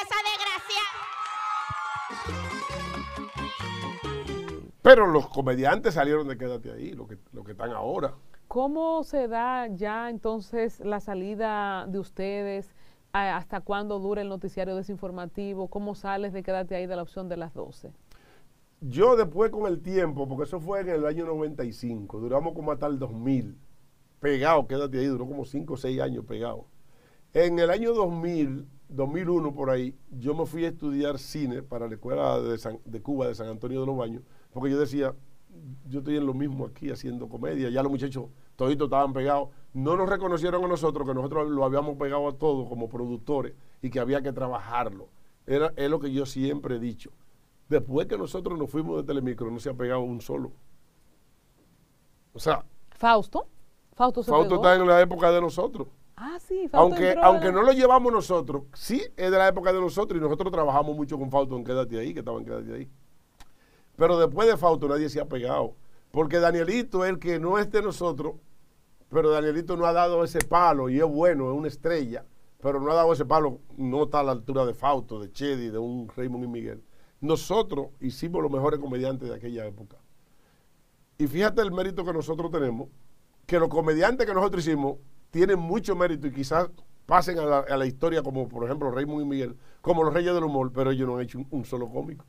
esa desgracia. Pero los comediantes salieron de Quédate Ahí, lo que están ahora. ¿Cómo se da ya entonces la salida de ustedes? ¿Hasta cuándo dura el noticiario desinformativo? ¿Cómo sales de Quédate Ahí de la opción de las 12? Yo después con el tiempo, porque eso fue en el año 95, duramos como hasta el 2000, pegado, Quédate Ahí, duró como 5 o 6 años pegado. En el año 2000 2001 por ahí, yo me fui a estudiar cine para la escuela de Cuba de San Antonio de los Baños, porque yo decía, yo estoy en lo mismo aquí haciendo comedia, ya los muchachos toditos estaban pegados, no nos reconocieron a nosotros, que nosotros lo habíamos pegado a todos como productores y que había que trabajarlo. Es lo que yo siempre he dicho. Después que nosotros nos fuimos de Telemicro, no se ha pegado un solo. O sea, Fausto se Fausto pegó. está en la época de nosotros. Ah, sí, Fausto Aunque no lo llevamos nosotros, sí es de la época de nosotros y nosotros trabajamos mucho con Fausto en Quédate Ahí, que estaba en Quédate Ahí. Pero después de Fausto nadie se ha pegado. Porque Danielito es el que no es de nosotros, pero Danielito no ha dado ese palo y es bueno, es una estrella, pero no ha dado ese palo, no está a la altura de Fausto, de Chedi, de un Raymond y Miguel. Nosotros hicimos los mejores comediantes de aquella época. Y fíjate el mérito que nosotros tenemos, que los comediantes que nosotros hicimos tienen mucho mérito y quizás pasen a la historia como, por ejemplo, Raymond y Miguel, como los reyes del humor, pero ellos no han hecho un solo cómico.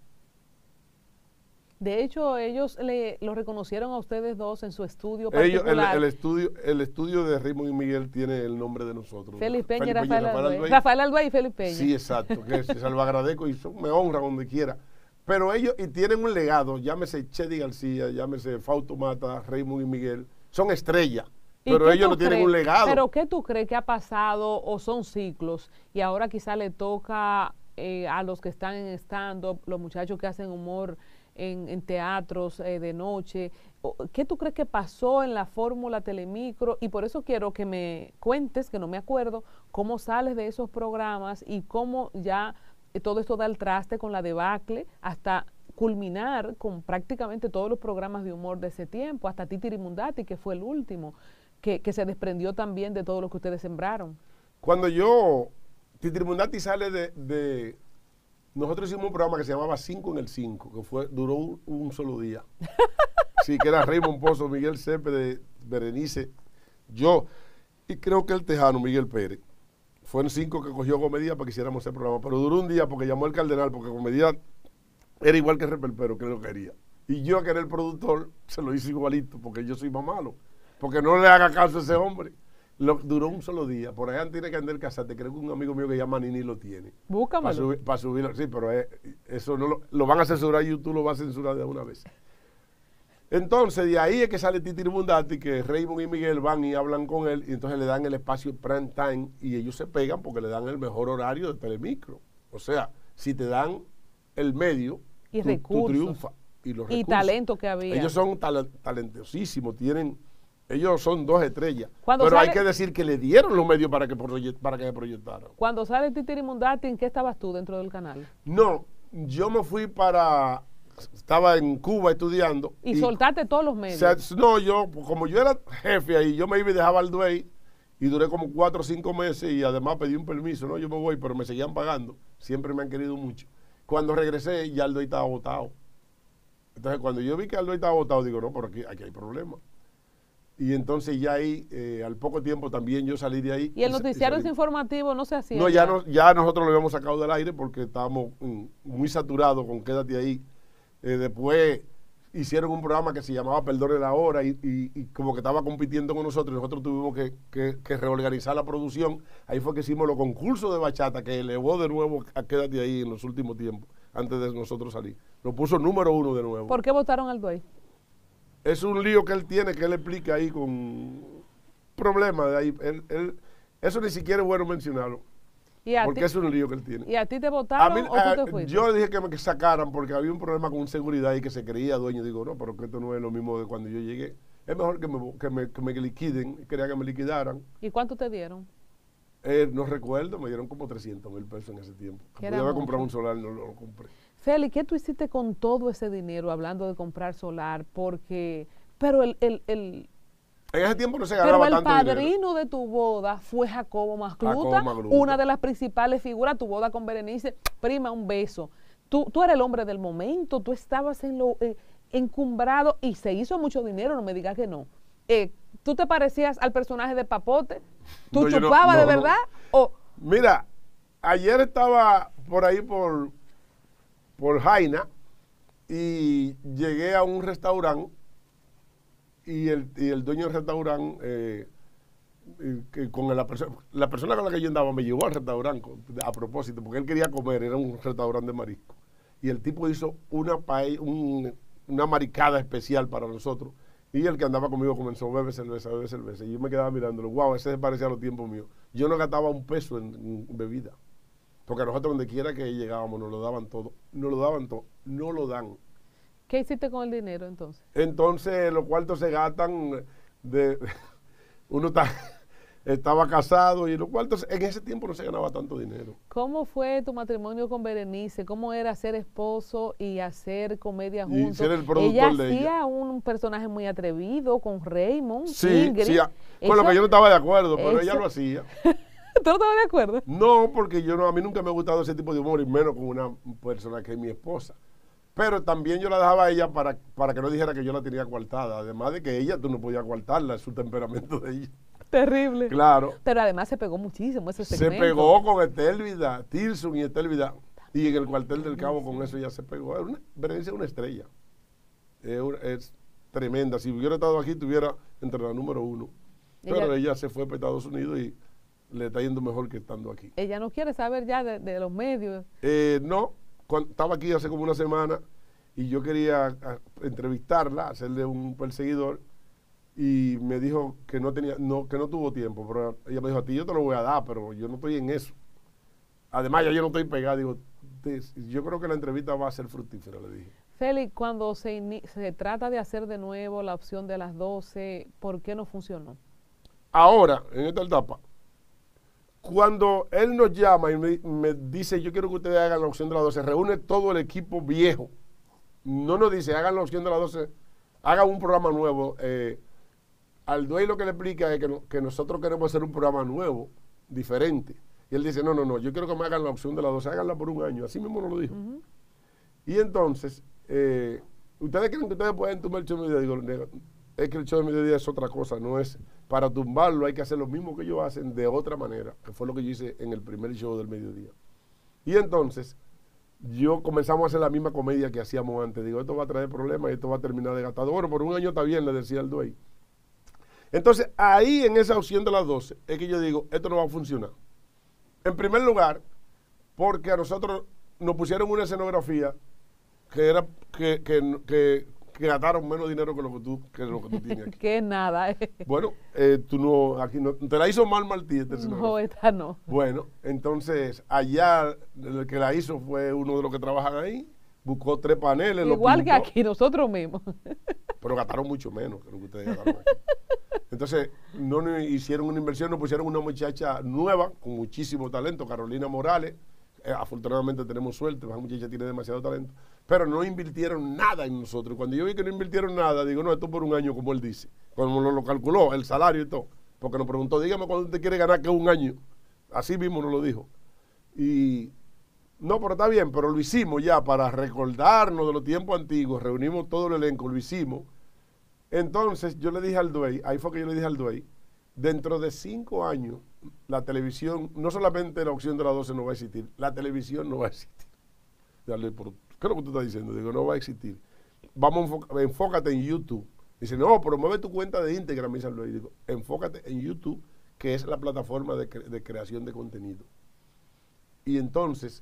De hecho, ellos lo reconocieron a ustedes dos en su estudio Ellos, particular. el estudio de Raymond y Miguel tiene el nombre de nosotros. Félix Peña y Rafael Alduey. Rafael Alduey y Félix Peña. Sí, exacto, que se lo agradezco y me honra donde quiera. Pero ellos, y tienen un legado, llámese Chedi García, llámese Fausto Mata, Raymond y Miguel, son estrellas, pero ellos no tienen un legado. ¿Pero qué tú crees que ha pasado o son ciclos y ahora quizá le toca a los que están en stand-up, los muchachos que hacen humor en teatros de noche? ¿Qué tú crees que pasó en la fórmula Telemicro? Y por eso quiero que me cuentes, que no me acuerdo, cómo sales de esos programas y cómo ya todo esto da el traste con la debacle hasta culminar con prácticamente todos los programas de humor de ese tiempo, hasta Titirimundati, que fue el último, que se desprendió también de todo lo que ustedes sembraron. Cuando Titirimundati sale de nosotros hicimos un programa que se llamaba 5 en el 5, que duró un solo día. Sí, que era Raymond Pozo, Miguel Céspedes, Berenice, yo, y creo que el tejano, Miguel Pérez. Fueron 5 que cogió Comedia para que hiciéramos ese programa, pero duró un día porque llamó el Cardenal, porque Comedia era igual que Reperpero, que él lo quería. Y yo, que era el productor, se lo hice igualito, porque yo soy más malo. Porque no le haga caso a ese hombre. Duró un solo día. Por allá tiene que andar casarte. Creo que un amigo mío que llama Nini lo tiene. Búscamelo. Para subirlo. Sí, pero eso no lo van a censurar y YouTube lo va a censurar de una vez. Entonces, de ahí es que sale Titirimundati, que Raymond y Miguel van y hablan con él, y entonces le dan el espacio prime time, y ellos se pegan porque le dan el mejor horario de Telemicro. O sea, si te dan el medio, y tú triunfas. Y los recursos. Talento que había. Ellos son talentosísimos, ellos son 2 estrellas. Cuando pero sale, hay que decir que le dieron los medios para que se proyectaran. Cuando sale Titirimundati, ¿en qué estabas tú dentro del canal? No, yo me fui estaba en Cuba estudiando. ¿Y soltaste todos los medios? O sea, no, como yo era jefe ahí, yo me iba y dejaba al Duey y duré como 4 o 5 meses y además pedí un permiso, no, yo me voy, pero me seguían pagando, siempre me han querido mucho. Cuando regresé ya el Duey estaba votado. Entonces cuando yo vi que el Duey estaba votado, digo, no, pero aquí hay problema. Y entonces ya ahí, al poco tiempo también yo salí de ahí. ¿Y el noticiario informativo no se hacía? No, ya nosotros lo habíamos sacado del aire porque estábamos muy saturados con Quédate Ahí. Después hicieron un programa que se llamaba Perdone la Hora y como que estaba compitiendo con nosotros y nosotros tuvimos que reorganizar la producción. Ahí fue que hicimos los concursos de bachata que elevó de nuevo a Quédate Ahí en los últimos tiempos, antes de nosotros salir. Lo puso número 1 de nuevo. ¿Por qué votaron al Duey? Es un lío que él tiene, que él explica ahí con problemas de ahí. Eso ni siquiera es bueno mencionarlo. Porque es un lío que él tiene. ¿Y a ti te votaron o tú te fuiste? Yo le dije que me sacaran porque había un problema con seguridad y que se creía dueño. Digo, no, pero que esto no es lo mismo de cuando yo llegué. Es mejor que me liquiden. Quería que me liquidaran. ¿Y cuánto te dieron? No recuerdo, me dieron como 300,000 pesos en ese tiempo. Podía haber comprado un solar, no lo compré. Félix, ¿qué tú hiciste con todo ese dinero hablando de comprar solar? Pero en ese tiempo no se ganaba tanto dinero. Pero el padrino de tu boda fue Jacobo Magluta, una de las principales figuras. Tu boda con Berenice, prima, un beso. Tú eres el hombre del momento, tú estabas encumbrado y se hizo mucho dinero, no me digas que no. ¿Tú te parecías al personaje de Papote? ¿Tú chupabas de verdad? ¿O? Mira, ayer estaba por ahí por Jaina y llegué a un restaurante y el dueño del restaurante que con la persona con la que yo andaba me llevó al restaurante a propósito, porque él quería comer, era un restaurante de marisco. Y el tipo hizo una maricada especial para nosotros. Y el que andaba conmigo comenzó a beber cerveza, beber cerveza. Y yo me quedaba mirándolo, wow, ese se parecía a los tiempos míos. Yo no gastaba un peso en bebida. Porque a nosotros donde quiera que llegábamos nos lo daban todo. Nos lo daban todo. No lo dan. ¿Qué hiciste con el dinero entonces? Entonces los cuartos se gastan uno estaba casado y los cuartos en ese tiempo no se ganaba tanto dinero. ¿Cómo fue tu matrimonio con Berenice? ¿Cómo era ser esposo y hacer comedia juntos? Y ser el productor ella de ella. hacía un personaje muy atrevido con Raymond, Sí, Ingrid. sí, con lo que yo no estaba de acuerdo, pero ella eso- lo hacía. ¿Tú no estabas de acuerdo? No, porque a mí nunca me ha gustado ese tipo de humor, y menos con una persona que es mi esposa. Pero también yo la dejaba a ella para que no dijera que yo la tenía coartada. Además de que ella, tú no podías coartarla, es su temperamento de ella. Terrible. Claro. Pero además se pegó muchísimo ese Se segmento. pegó con Estelvida, Tirson y Estelvida. Y en el cuartel del Cabo con eso ya se pegó. Berenice es una estrella. Es tremenda. Si hubiera estado aquí, estuviera entre la número 1. Pero ella se fue para Estados Unidos y le está yendo mejor que estando aquí. Ella no quiere saber ya de los medios. No, estaba aquí hace como una semana y yo quería entrevistarla, hacerle un perseguidor, y me dijo que no tuvo tiempo, pero ella me dijo, a ti yo te lo voy a dar, pero yo no estoy en eso. Además, ya yo no estoy pegado. Digo, yo creo que la entrevista va a ser fructífera, le dije. Félix, cuando se trata de hacer de nuevo la opción de las 12, ¿por qué no funcionó? Ahora, en esta etapa, cuando él nos llama y me dice, yo quiero que ustedes hagan la opción de las 12, reúne todo el equipo viejo. No nos dice, hagan la opción de las 12, hagan un programa nuevo. Al Duey lo que le explica es que nosotros queremos hacer un programa nuevo, diferente. Y él dice, no, yo quiero que me hagan la opción de las 12, háganla por un año. Así mismo nos lo dijo. Y entonces, ¿ustedes creen que ustedes pueden tumbar el show de mediodía? Digo, es que el show de mediodía es otra cosa, no es para tumbarlo, hay que hacer lo mismo que ellos hacen de otra manera, que fue lo que yo hice en el primer show del mediodía. Y entonces, comenzamos a hacer la misma comedia que hacíamos antes. Digo, esto va a traer problemas y esto va a terminar desgastado. Bueno, por un año está bien, le decía el Duey. Entonces, ahí en esa opción de las 12, es que yo digo, esto no va a funcionar. En primer lugar, porque a nosotros nos pusieron una escenografía que gastaron menos dinero que lo que tú tienes aquí. Que nada. Bueno, tú aquí no, te la hizo mal Martí. No, esta no. Bueno, entonces allá el que la hizo fue uno de los que trabajan ahí, buscó 3 paneles. Igual que aquí, nosotros mismos. Pero gastaron mucho menos que lo que ustedes gastaron aquí. Entonces, no nos hicieron una inversión, nos pusieron una muchacha nueva, con muchísimo talento, Carolina Morales. Afortunadamente tenemos suerte, esa muchacha tiene demasiado talento. Pero no invirtieron nada en nosotros. Cuando yo vi que no invirtieron nada, digo, no, esto por un año, como él dice. Cuando lo calculó, el salario y todo. Porque nos preguntó, dígame cuándo usted quiere ganar, que es un año. Así mismo nos lo dijo. Y no, pero está bien, pero lo hicimos ya para recordarnos de los tiempos antiguos. Reunimos todo el elenco, lo hicimos. Entonces yo le dije al Duey, ahí fue que yo le dije al Duey, dentro de 5 años, la televisión, no solamente la opción de las 12 no va a existir, la televisión no va a existir. Dale, ¿qué es lo que tú estás diciendo? Digo, no va a existir. Enfócate en YouTube. Dice, no, pero mueve tu cuenta de Instagram, me dice el Duey. Digo, enfócate en YouTube, que es la plataforma de creación de contenido. Y entonces,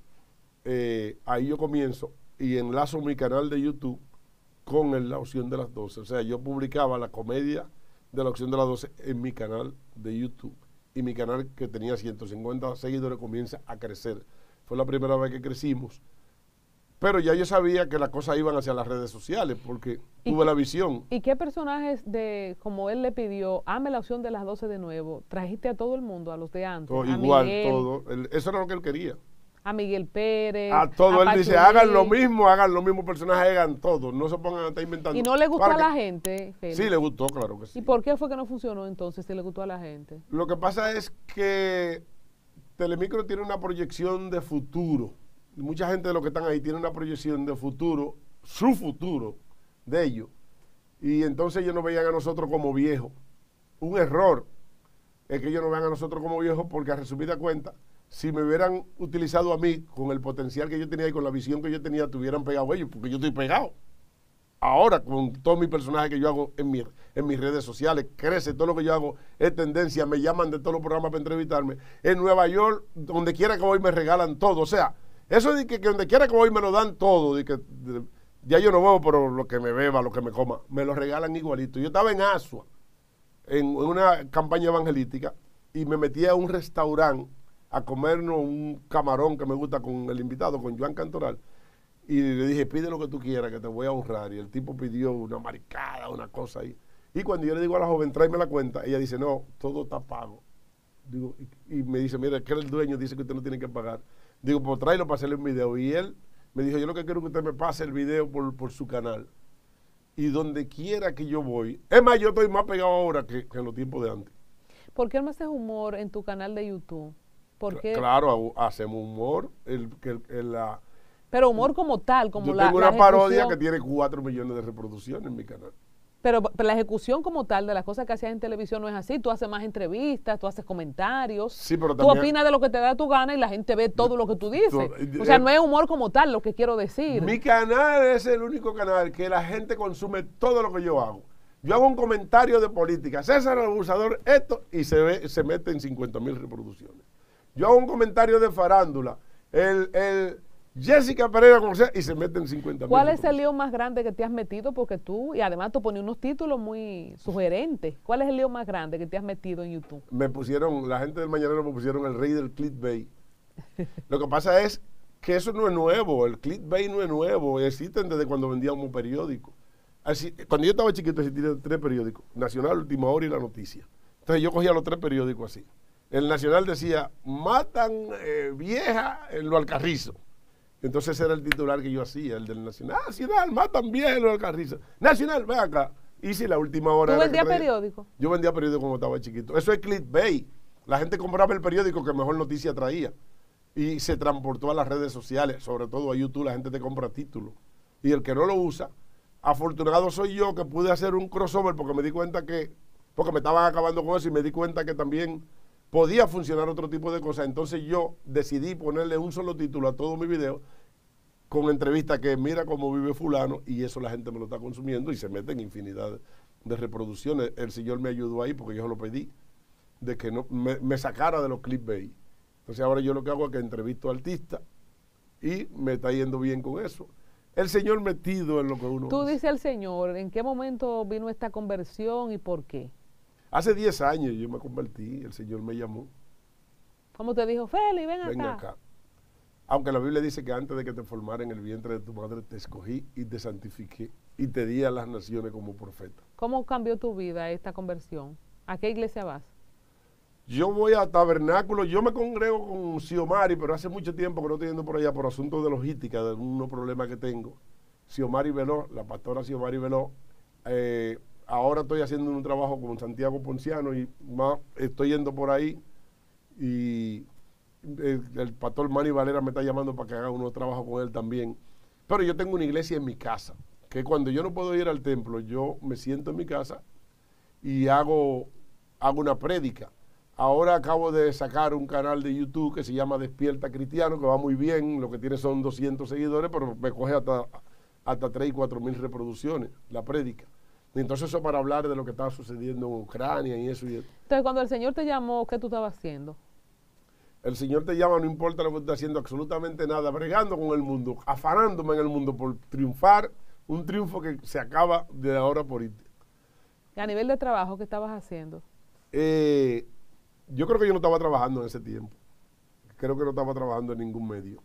ahí yo comienzo y enlazo mi canal de YouTube con la opción de las 12. O sea, yo publicaba la comedia de la opción de las 12 en mi canal de YouTube. Y mi canal, que tenía 150 seguidores, comienza a crecer. Fue la primera vez que crecimos. Pero ya yo sabía que las cosas iban hacia las redes sociales, porque tuve la visión. ¿Y qué personajes como él le pidió, hazme la opción de las 12 de nuevo, trajiste a todo el mundo, a los de antes? Todo, a igual, Miguel, todo. Eso era lo que él quería. A Miguel Pérez. A todo. a Él dice, Pachulí. hagan los mismos personajes, hagan todo. No se pongan a estar inventando. ¿Y no le gustó a la gente, Félix? Sí, le gustó, claro que sí. ¿Y por qué fue que no funcionó entonces si le gustó a la gente? Lo que pasa es que Telemicro tiene una proyección de futuro. Mucha gente de los que están ahí tiene una proyección de futuro, su futuro de ellos. Y entonces ellos nos veían a nosotros como viejos. Un error es que ellos nos vean a nosotros como viejos, porque a resumida cuenta, si me hubieran utilizado a mí con el potencial que yo tenía y con la visión que yo tenía, tuvieran pegado ellos, porque yo estoy pegado. ahora con todos mis personajes que yo hago en mis redes sociales, crece, todo lo que yo hago es tendencia, me llaman de todos los programas para entrevistarme. En Nueva York, donde quiera que voy me regalan todo, o sea, eso de que donde quiera que voy me lo dan todo, ya yo no veo por lo que me beba, lo que me coma, me lo regalan igualito. Yo estaba en Asua, en una campaña evangelística, y me metí a un restaurante a comernos un camarón que me gusta con el invitado, con Joan Cantoral, y le dije, pide lo que tú quieras, que te voy a honrar. Y el tipo pidió una maricada, una cosa ahí. Y cuando yo le digo a la joven, tráeme la cuenta, ella dice, no, todo está pago. Digo, y me dice, mira, que el dueño dice que usted no tiene que pagar. Digo, pues tráelo para hacerle un video. Y él me dijo, yo lo que quiero es que usted me pase el video por su canal. Y donde quiera que yo voy, es más, yo estoy más pegado ahora que en los tiempos de antes. ¿Por qué no haces humor en tu canal de YouTube? ¿Por qué? Claro, hacemos humor. Pero humor como tal, como yo la tengo una parodia ejecución. que tiene 4 millones de reproducciones en mi canal. Pero la ejecución como tal de las cosas que hacías en televisión no es así. Tú haces más entrevistas, tú haces comentarios. Sí, pero tú también, opinas de lo que te da tu gana y la gente ve todo lo que tú dices. Todo, O sea, no es humor como tal lo que quiero decir. Mi canal es el único canal que la gente consume todo lo que yo hago. Yo hago un comentario de política, César el abusador, esto, y se mete en 50,000 reproducciones. Yo hago un comentario de farándula, el Jessica Pereira, como sea, y se mete en 50,000. ¿Cuál es el lío más grande que te has metido? Porque tú, y además tú pones unos títulos muy sugerentes. ¿Cuál es el lío más grande que te has metido en YouTube? Me pusieron, la gente del Mañanero me pusieron el rey del clickbait. Lo que pasa es que eso no es nuevo, el clickbait no es nuevo, existen desde cuando vendíamos periódicos. Así, cuando yo estaba chiquito existían 3 periódicos, Nacional, Última Hora y La Noticia. Entonces yo cogía los 3 periódicos así. El Nacional decía, matan vieja en Lo Alcarrizo. Entonces ese era el titular que yo hacía, el del Nacional. Nacional, matan vieja en Lo Alcarrizo. Nacional, ven acá. Y si La Última Hora... ¿Tú vendías periódico? Yo vendía periódico cuando estaba chiquito. Eso es clickbait. La gente compraba el periódico que mejor noticia traía. Y se transportó a las redes sociales, sobre todo a YouTube, la gente te compra títulos. Y el que no lo usa... Afortunado soy yo que pude hacer un crossover porque me di cuenta porque me estaban acabando con eso y me di cuenta que también podía funcionar otro tipo de cosas. Entonces yo decidí ponerle un solo título a todos mis videos con entrevistas que mira cómo vive fulano, y eso la gente me lo está consumiendo y se mete en infinidad de reproducciones. El señor me ayudó ahí porque yo lo pedí, de que no me sacara de los clickbait. Entonces ahora yo lo que hago es que entrevisto a artistas y me está yendo bien con eso. El Señor metido en lo que uno Tú hace. dices al Señor, ¿en qué momento vino esta conversión y por qué? Hace 10 años yo me convertí, el Señor me llamó. ¿Cómo te dijo, Feli, ven Ven acá? acá. Aunque la Biblia dice que antes de que te formara en el vientre de tu madre te escogí y te santifiqué y te di a las naciones como profeta. ¿Cómo cambió tu vida esta conversión? ¿A qué iglesia vas? Yo voy a tabernáculo, yo me congrego con Xiomari, pero hace mucho tiempo que no estoy yendo por allá por asuntos de logística, de algunos problemas que tengo. Xiomari Veló, la pastora Xiomari Veló, ahora estoy haciendo un trabajo con Santiago Ponciano y más estoy yendo por ahí, y el pastor Manny Valera me está llamando para que haga unos trabajos con él también. Pero yo tengo una iglesia en mi casa, que cuando yo no puedo ir al templo, yo me siento en mi casa y hago una prédica. Ahora acabo de sacar un canal de YouTube que se llama Despierta Cristiano, que va muy bien, lo que tiene son 200 seguidores, pero me coge hasta 3 y 4 mil reproducciones, la prédica. Y entonces eso para hablar de lo que estaba sucediendo en Ucrania y eso y eso. Entonces, cuando el Señor te llamó, ¿qué tú estabas haciendo? El Señor te llama, no importa lo que estés haciendo, absolutamente nada, bregando con el mundo, afanándome en el mundo por triunfar, un triunfo que se acaba de ahora por ir. Y a nivel de trabajo, ¿qué estabas haciendo? Yo creo que yo no estaba trabajando en ese tiempo. Creo que no estaba trabajando en ningún medio.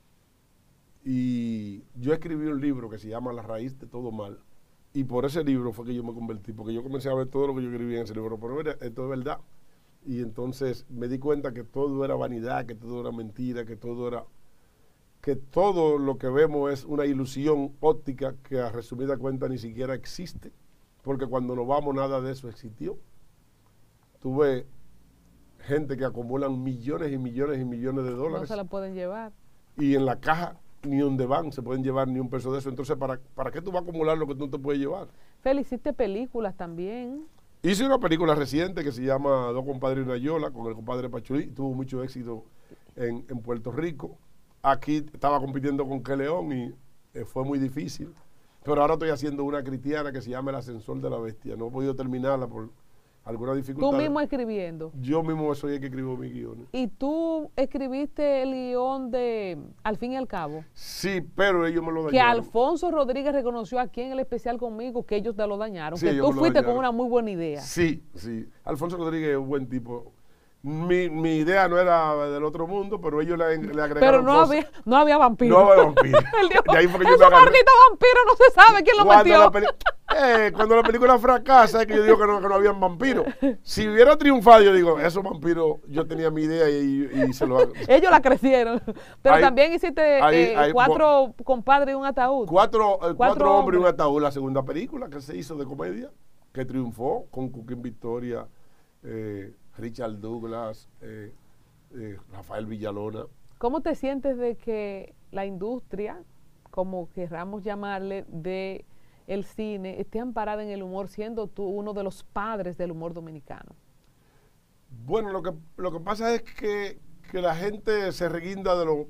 Y yo escribí un libro que se llama La Raíz de Todo Mal. Y por ese libro fue que yo me convertí, porque yo comencé a ver todo lo que yo escribía en ese libro. Pero mira, esto es verdad. Y entonces me di cuenta que todo era vanidad, que todo era mentira, que todo lo que vemos es una ilusión óptica que a resumida cuenta ni siquiera existe. Porque cuando nos vamos nada de eso existió. Tuve gente que acumulan millones y millones y millones de dólares. No se la pueden llevar. Y en la caja ni donde van se pueden llevar ni un peso de eso. Entonces, ¿para qué tú vas a acumular lo que tú no te puedes llevar? Feli, hiciste películas también. Hice una película reciente que se llama Dos compadres y una yola con el compadre Pachulí. Tuvo mucho éxito en Puerto Rico. Aquí estaba compitiendo con Que León y fue muy difícil. Pero ahora estoy haciendo una cristiana que se llama El Ascensor de la Bestia. No he podido terminarla por alguna dificultad. Tú mismo escribiendo. Yo mismo soy el que escribo mis guiones. ¿Y tú escribiste el guión de Al fin y al cabo? Sí, pero ellos me lo dañaron. Que Alfonso Rodríguez reconoció aquí en el especial conmigo que ellos te lo dañaron. Sí, que ellos tú me lo fuiste dañaron. con una muy buena idea. Sí, sí. Alfonso Rodríguez es un buen tipo. Mi idea no era del otro mundo, pero ellos le agregaron Pero no cosas. no había vampiro. No había vampiro. Él dijo, De ahí fue que yo esos me agarré. malditos vampiros no se sabe quién lo metió. Cuando la película fracasa es que yo digo que no habían vampiros. Si hubiera triunfado, yo digo, esos vampiros, yo tenía mi idea y se lo hago. Ellos la crecieron. Pero Ahí- también hiciste ahí- 4 compadres y un ataúd. Cuatro hombres y un hombres. ataúd, la segunda película que se hizo de comedia, que triunfó con Cuquín Victoria, Richard Douglas, Rafael Villalona. ¿Cómo te sientes de que la industria, como querramos llamarle, de el cine, esté amparada en el humor, siendo tú uno de los padres del humor dominicano? Bueno, lo que pasa es que la gente se reguinda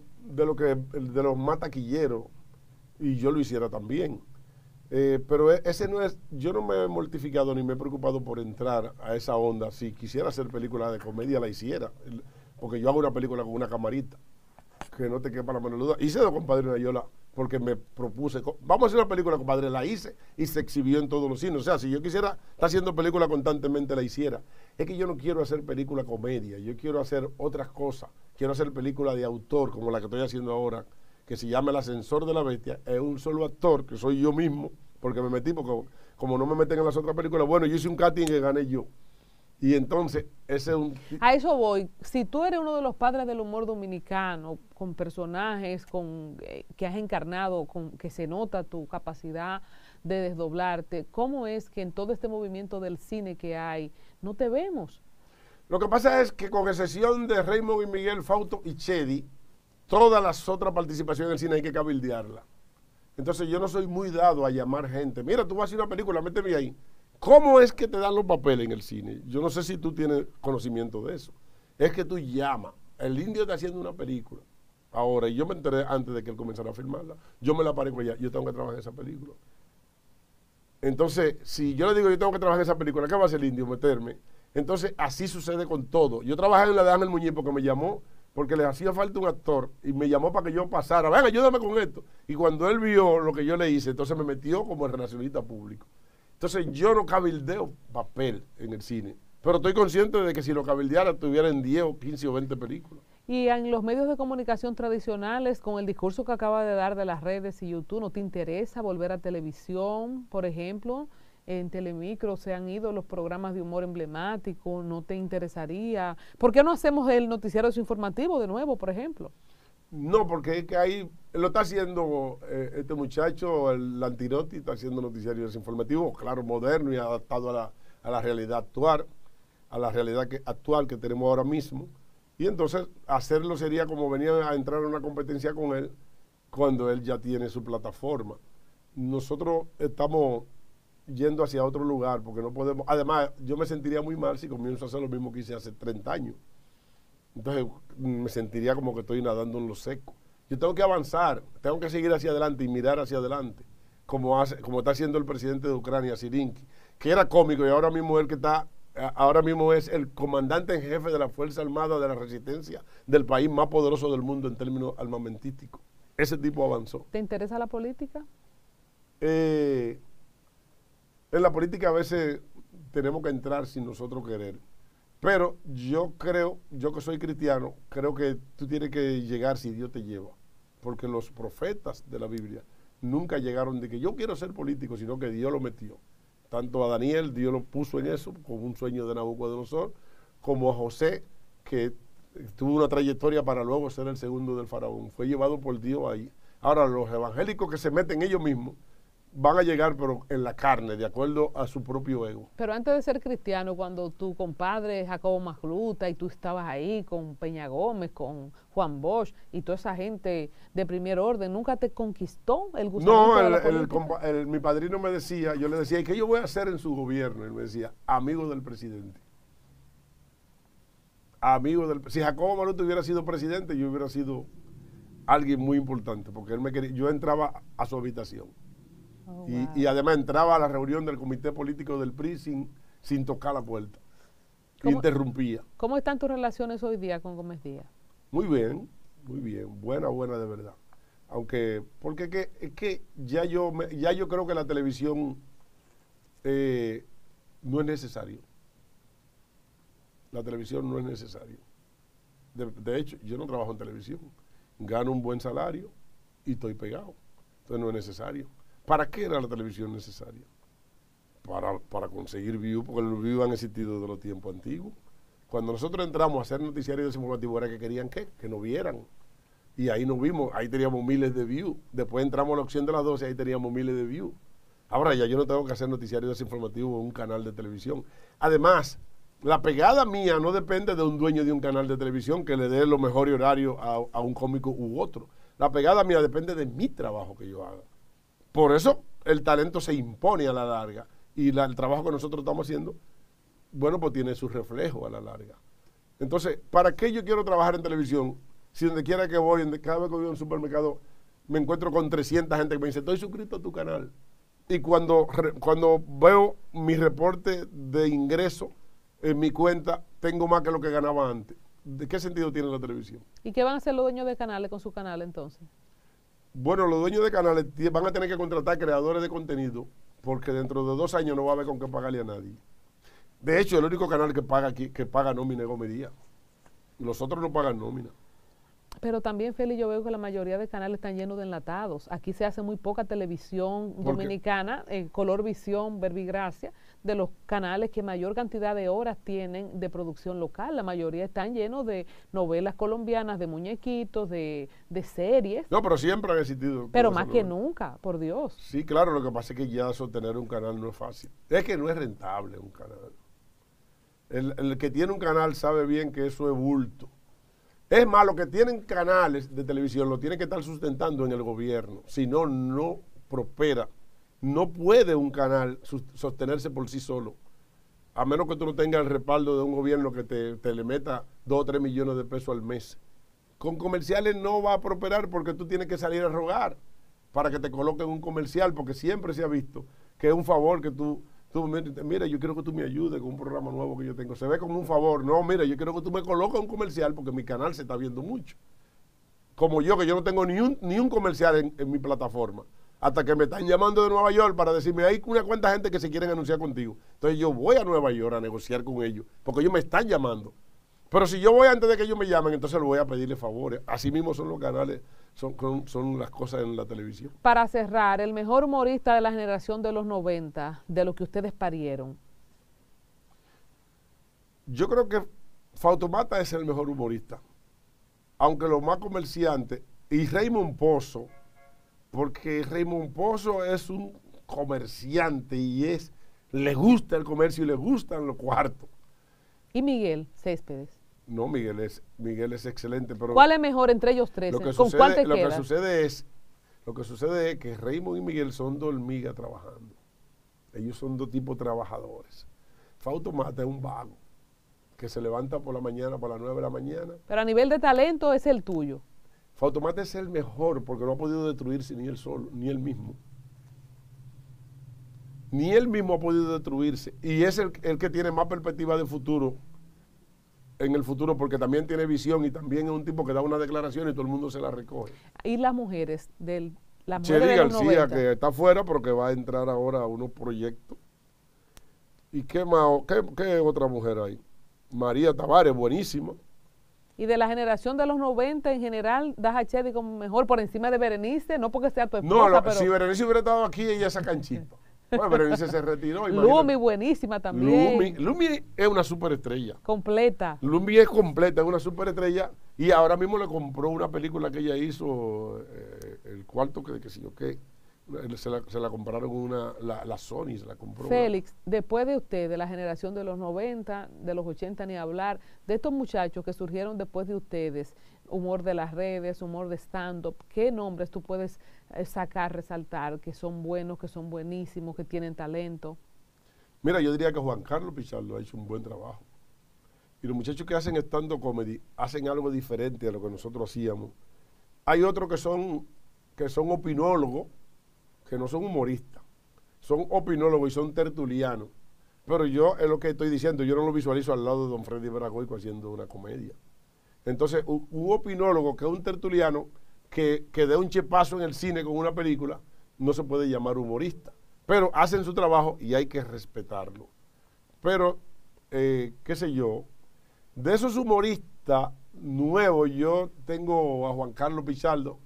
de los más taquilleros, y yo lo hiciera también. Pero ese no es, yo no me he mortificado ni me he preocupado por entrar a esa onda. Si quisiera hacer película de comedia, la hiciera. Porque yo hago una película con una camarita, que no te quepa la menor duda. Hice dos compadres de Ayola porque me propuse, vamos a hacer una película, compadre, la hice y se exhibió en todos los cines. O sea, si yo quisiera estar haciendo película constantemente, la hiciera. Es que yo no quiero hacer película comedia, yo quiero hacer otras cosas. Quiero hacer película de autor, como la que estoy haciendo ahora, que se llama El Ascensor de la Bestia. Es un solo actor, que soy yo mismo, porque me metí, porque como no me meten en las otras películas, bueno, yo hice un casting que gané yo. Y entonces, ese es un... A eso voy. Si tú eres uno de los padres del humor dominicano, con personajes que has encarnado, que se nota tu capacidad de desdoblarte, ¿cómo es que en todo este movimiento del cine que hay, no te vemos? Lo que pasa es que con excepción de Raymond y Miguel, Fausto y Chedi, todas las otras participaciones en el cine hay que cabildearla. Entonces yo no soy muy dado a llamar gente. Mira, tú vas a hacer una película, méteme ahí. ¿Cómo es que te dan los papeles en el cine? Yo no sé si tú tienes conocimiento de eso. Es que tú llamas. El indio está haciendo una película ahora, y yo me enteré antes de que él comenzara a filmarla. Yo me la paré con ella, yo tengo que trabajar en esa película. Entonces, si yo le digo yo tengo que trabajar en esa película, ¿qué va a hacer el indio? Meterme. Entonces, así sucede con todo. Yo trabajé en la de Ángel Muñiz porque me llamó, porque le hacía falta un actor, y me llamó para que yo pasara, venga, ayúdame con esto. Y cuando él vio lo que yo le hice, entonces me metió como el relacionista público. Entonces, yo no cabildeo papel en el cine, pero estoy consciente de que si lo cabildeara, estuviera en 10 o 15 o 20 películas. Y en los medios de comunicación tradicionales, con el discurso que acaba de dar de las redes y YouTube, ¿no te interesa volver a televisión, por ejemplo? En Telemicro se han ido los programas de humor emblemáticos, ¿no te interesaría? ¿Por qué no hacemos el noticiero informativo de nuevo, por ejemplo? No, porque es que ahí lo está haciendo este muchacho, el Lantirotti, está haciendo noticiarios informativos, claro, moderno y adaptado a la realidad actual, a la realidad actual que tenemos ahora mismo. Y entonces hacerlo sería como venir a entrar en una competencia con él cuando él ya tiene su plataforma. Nosotros estamos yendo hacia otro lugar porque no podemos, además yo me sentiría muy mal si comienzo a hacer lo mismo que hice hace 30 años. Entonces me sentiría como que estoy nadando en lo seco. Yo tengo que avanzar, tengo que seguir hacia adelante y mirar hacia adelante, como está haciendo el presidente de Ucrania, Zelensky, que era cómico y ahora mismo es el comandante en jefe de la Fuerza Armada de la Resistencia del país más poderoso del mundo en términos armamentísticos. Ese tipo avanzó. ¿Te interesa la política? En la política a veces tenemos que entrar sin nosotros querer. Pero yo que soy cristiano, creo que tú tienes que llegar si Dios te lleva. Porque los profetas de la Biblia nunca llegaron de que yo quiero ser político, sino que Dios lo metió. Tanto a Daniel, Dios lo puso en eso, con un sueño de Nabucodonosor, como a José, que tuvo una trayectoria para luego ser el segundo del faraón. Fue llevado por Dios ahí. Ahora, los evangélicos que se meten ellos mismos, van a llegar, pero en la carne, de acuerdo a su propio ego. Pero antes de ser cristiano, cuando tu compadre Jacobo Magluta y tú estabas ahí con Peña Gómez, con Juan Bosch y toda esa gente de primer orden, ¿nunca te conquistó el gusanito de la política? Mi padrino me decía, yo le decía, ¿y qué yo voy a hacer en su gobierno? Él me decía, amigo del presidente. Si Jacobo Magluta hubiera sido presidente, yo hubiera sido alguien muy importante, porque él me quería, yo entraba a su habitación. Oh, y, wow. y además entraba a la reunión del comité político del PRI sin tocar la puerta. ¿Cómo? Interrumpía. ¿Cómo están tus relaciones hoy día con Gómez Díaz? Muy bien, buena de verdad. Aunque, porque es que ya yo creo que la televisión no es necesario. La televisión no es necesario. De hecho, yo no trabajo en televisión. Gano un buen salario y estoy pegado. Entonces no es necesario. ¿Para qué era la televisión necesaria? Para conseguir views, porque los views han existido desde los tiempos antiguos. Cuando nosotros entramos a hacer noticiarios desinformativos era que querían que nos vieran. Y ahí nos vimos, ahí teníamos miles de views. Después entramos a la opción de las 12 y ahí teníamos miles de views. Ahora ya yo no tengo que hacer noticiarios desinformativos en un canal de televisión. Además, la pegada mía no depende de un dueño de un canal de televisión que le dé los mejores horarios a un cómico u otro. La pegada mía depende de mi trabajo que yo haga. Por eso el talento se impone a la larga. Y el trabajo que nosotros estamos haciendo, bueno, pues tiene su reflejo a la larga. Entonces, ¿para qué yo quiero trabajar en televisión? Si donde quiera que voy, cada vez que voy a un supermercado, me encuentro con 300 gente que me dice, estoy suscrito a tu canal. Y cuando veo mi reporte de ingreso en mi cuenta, tengo más que lo que ganaba antes. ¿De qué sentido tiene la televisión? ¿Y qué van a hacer los dueños de canales con su canal entonces? Bueno, los dueños de canales van a tener que contratar creadores de contenido porque dentro de 2 años no va a haber con qué pagarle a nadie. De hecho, el único canal que paga aquí, que paga nómina es Gómez Díaz. Los otros no pagan nómina. Pero también, Félix, yo veo que la mayoría de canales están llenos de enlatados. Aquí se hace muy poca televisión dominicana, Color Visión, Verbigracia, de los canales que mayor cantidad de horas tienen de producción local. La mayoría están llenos de novelas colombianas, de muñequitos, de series. No, pero siempre han existido. Pero más que nunca, por Dios. Sí, claro, lo que pasa es que ya sostener un canal no es fácil. Es que no es rentable un canal. El que tiene un canal sabe bien que eso es bulto. Es más, los que tienen canales de televisión lo tienen que estar sustentando en el gobierno. Si no, no prospera. No puede un canal sostenerse por sí solo. A menos que tú no tengas el respaldo de un gobierno que te le meta 2 o 3 millones de pesos al mes. Con comerciales no va a prosperar porque tú tienes que salir a rogar para que te coloquen un comercial, porque siempre se ha visto que es un favor que tú mira, yo quiero que tú me ayudes con un programa nuevo que yo tengo. Se ve como un favor. No, mira, yo quiero que tú me coloques un comercial porque mi canal se está viendo mucho. Como yo, que yo no tengo ni un comercial en mi plataforma. Hasta que me están llamando de Nueva York para decirme, hay una cuanta gente que se quieren anunciar contigo. Entonces yo voy a Nueva York a negociar con ellos, porque ellos me están llamando. Pero si yo voy antes de que ellos me llamen, entonces lo voy a pedirle favores. Así mismo son los canales, son las cosas en la televisión. Para cerrar, el mejor humorista de la generación de los 90, de lo que ustedes parieron. Yo creo que Fautomata es el mejor humorista. Aunque los más comerciantes, y Raymond Pozo, porque Raymond Pozo es un comerciante y le gusta el comercio y le gustan los cuartos. ¿Y Miguel Céspedes? No, Miguel es excelente, pero ¿cuál es mejor entre ellos tres? ¿Con sucede, cuál te lo quedas? que sucede es que Raymond y Miguel son 2 hormigas trabajando. Ellos son 2 tipos trabajadores. Fautomata es un vago que se levanta por la mañana, por las 9 de la mañana. Pero a nivel de talento es el tuyo. Fautomata es el mejor porque no ha podido destruirse ni él solo, ni él mismo. Ni él mismo ha podido destruirse. Y es el que tiene más perspectiva de futuro en el futuro porque también tiene visión y también es un tipo que da una declaración y todo el mundo se la recoge. ¿Y las mujeres de los Chely García, 90? que está afuera, pero que va a entrar ahora a unos proyectos. ¿Y qué más? ¿Qué otra mujer hay? María Tavares, buenísima. Y de la generación de los 90 en general, das a Chely como mejor por encima de Berenice, no porque sea tu esposa, No, pero... si Berenice hubiera estado aquí, ella saca chispa. Bueno, Berenice se retiró. Lumi, buenísima también. Lumi es una superestrella. Completa. Lumi es completa, es una superestrella. Y ahora mismo le compró una película que ella hizo, El cuarto que sé yo qué. Se la compraron la Sony, se la compró. Félix, después de usted, de la generación de los 90, de los 80 ni hablar, de estos muchachos que surgieron después de ustedes, humor de las redes, humor de stand-up, ¿qué nombres tú puedes sacar, resaltar, que son buenos, que son buenísimos, que tienen talento? Mira, yo diría que Juan Carlos Pichardo ha hecho un buen trabajo. Y los muchachos que hacen stand-up comedy hacen algo diferente a lo que nosotros hacíamos. Hay otros que son opinólogos, que no son humoristas, son opinólogos y son tertulianos. Pero yo, es lo que estoy diciendo, yo no lo visualizo al lado de don Freddy Veragoico haciendo una comedia. Entonces, un opinólogo que es un tertuliano que dé un chepazo en el cine con una película, no se puede llamar humorista. Pero hacen su trabajo y hay que respetarlo. Pero, qué sé yo, de esos humoristas nuevos, yo tengo a Juan Carlos Pichardo.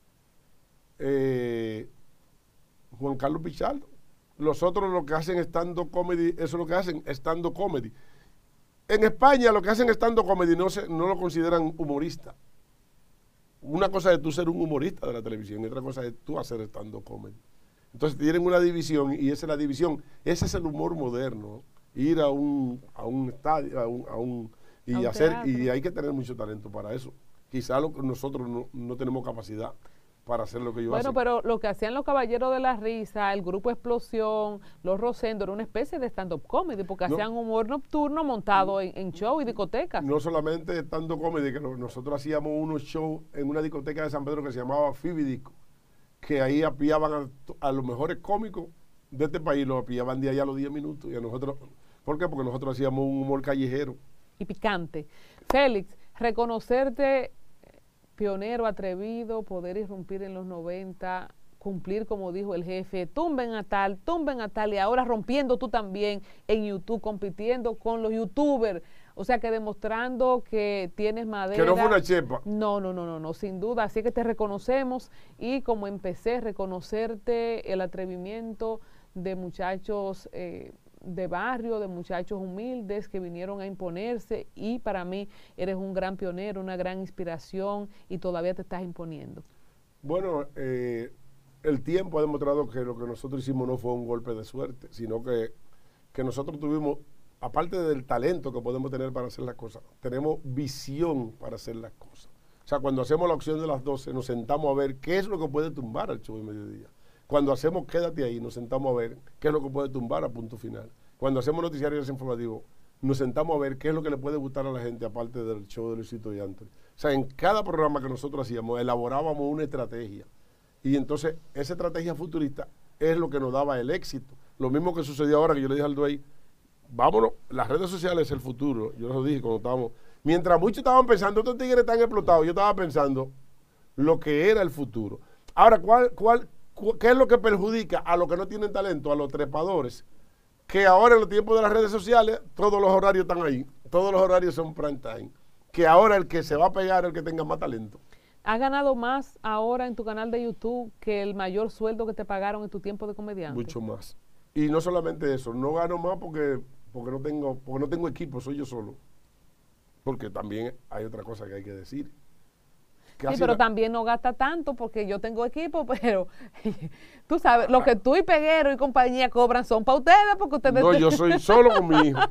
Juan Carlos Pichardo. Los otros lo que hacen stand-up comedy, eso es lo que hacen, stand-up comedy. En España lo que hacen stand-up comedy no lo consideran humorista. Una cosa es tú ser un humorista de la televisión y otra cosa es tú hacer stand-up comedy. Entonces tienen una división y esa es la división. Ese es el humor moderno. Ir a un estadio, y hay que tener mucho talento para eso. Quizá nosotros no tenemos capacidad para hacer lo que ellos hacen. Bueno, pero lo que hacían los Caballeros de la Risa, el Grupo Explosión, los Rosendo, era una especie de stand-up comedy, porque hacían humor nocturno montado en show y discotecas. No solamente stand-up comedy, que nosotros hacíamos unos shows en una discoteca de San Pedro que se llamaba Fibidisco, que ahí apiaban a los mejores cómicos de este país, los apiaban de allá a los 10 minutos, y a nosotros, ¿por qué? Porque nosotros hacíamos un humor callejero. Y picante. Félix, reconocerte pionero, atrevido, poder irrumpir en los 90, cumplir como dijo el jefe, tumben a tal, y ahora rompiendo tú también en YouTube, compitiendo con los youtubers, o sea que demostrando que tienes madera. Que no fue una chepa. No, sin duda, así que te reconocemos y como empecé, reconocerte el atrevimiento de muchachos de barrio, de muchachos humildes que vinieron a imponerse y para mí eres un gran pionero, una gran inspiración y todavía te estás imponiendo. Bueno, el tiempo ha demostrado que lo que nosotros hicimos no fue un golpe de suerte, sino que nosotros tuvimos, aparte del talento que podemos tener para hacer las cosas, tenemos visión para hacer las cosas. O sea, cuando hacemos la opción de las 12, nos sentamos a ver qué es lo que puede tumbar al show de mediodía. Cuando hacemos Quédate Ahí, nos sentamos a ver qué es lo que puede tumbar a Punto Final. Cuando hacemos noticiarios informativos, nos sentamos a ver qué es lo que le puede gustar a la gente, aparte del show de Luisito y Anthony. O sea, en cada programa que nosotros hacíamos, elaborábamos una estrategia. Y entonces, esa estrategia futurista es lo que nos daba el éxito. Lo mismo que sucedió ahora, que yo le dije al Duey, vámonos, las redes sociales es el futuro. Yo les dije cuando estábamos, mientras muchos estaban pensando, estos tigres están explotados, yo estaba pensando lo que era el futuro. Ahora, ¿qué es lo que perjudica a los que no tienen talento, a los trepadores? Que ahora en los tiempos de las redes sociales, todos los horarios están ahí, todos los horarios son prime time. Que ahora el que se va a pegar es el que tenga más talento. ¿Has ganado más ahora en tu canal de YouTube que el mayor sueldo que te pagaron en tu tiempo de comediante? Mucho más. Y no solamente eso, no gano más porque no tengo equipo, soy yo solo. Porque también hay otra cosa que hay que decir. Sí, pero también no gasta tanto porque yo tengo equipo, pero tú sabes, lo que tú y Peguero y compañía cobran son para ustedes porque ustedes... No, yo soy solo con mi hijo.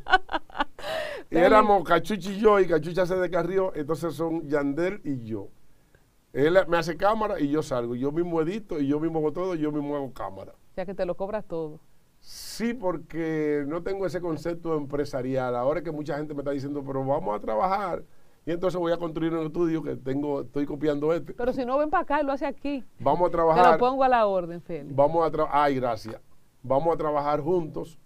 Éramos Cachucha y yo, y Cachucha se descarrió, entonces son Yandel y yo. Él me hace cámara y yo salgo, yo mismo edito y yo mismo hago todo y yo mismo hago cámara. O sea que te lo cobras todo. Sí, porque no tengo ese concepto empresarial. Ahora es que mucha gente me está diciendo, pero vamos a trabajar. Y entonces voy a construir un estudio que estoy copiando este. Pero si no, ven para acá y lo hace aquí. Vamos a trabajar. Te lo pongo a la orden, Félix. Ay, gracias. Vamos a trabajar juntos.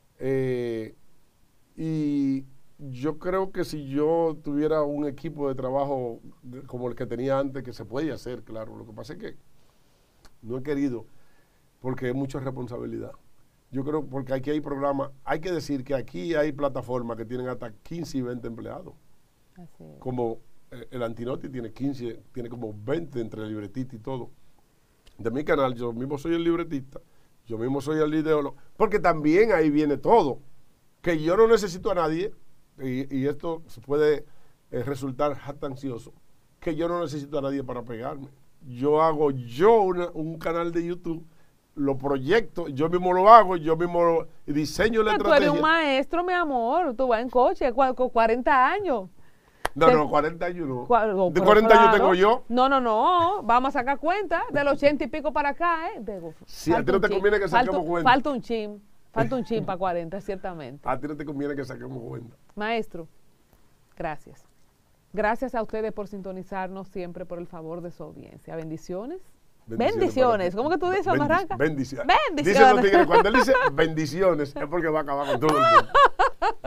Y yo creo que si yo tuviera un equipo de trabajo como el que tenía antes, que se puede hacer, claro. Lo que pasa es que no he querido, porque es mucha responsabilidad. Yo creo, porque aquí hay programas, hay que decir que aquí hay plataformas que tienen hasta 15 y 20 empleados. Así es. Como el Antinoti tiene 15, tiene como 20 entre el libretista y todo. De mi canal, yo mismo soy el libretista, yo mismo soy el ideólogo, porque también ahí viene todo. Que yo no necesito a nadie, y esto se puede resultar jactancioso, que yo no necesito a nadie para pegarme. Yo hago un canal de YouTube, lo proyecto, yo mismo lo hago, yo mismo diseño la estrategia. Tú eres un maestro, mi amor, tú vas en coche con 40 años. No, 40 años no. De 40 claro. años tengo yo. No, vamos a sacar cuenta del 80 y pico para acá, ¿eh? Si a ti no te conviene que saquemos cuenta. Falta un chin para 40, ciertamente. A ti no te conviene que saquemos cuenta. Maestro, gracias. Gracias a ustedes por sintonizarnos siempre, por el favor de su audiencia. Bendiciones. Bendiciones. ¿Cómo que tú dices, Barranca? Bendiciones. Bendiciones. Dicen los tigres, cuando él dice bendiciones es porque va a acabar con todo el mundo.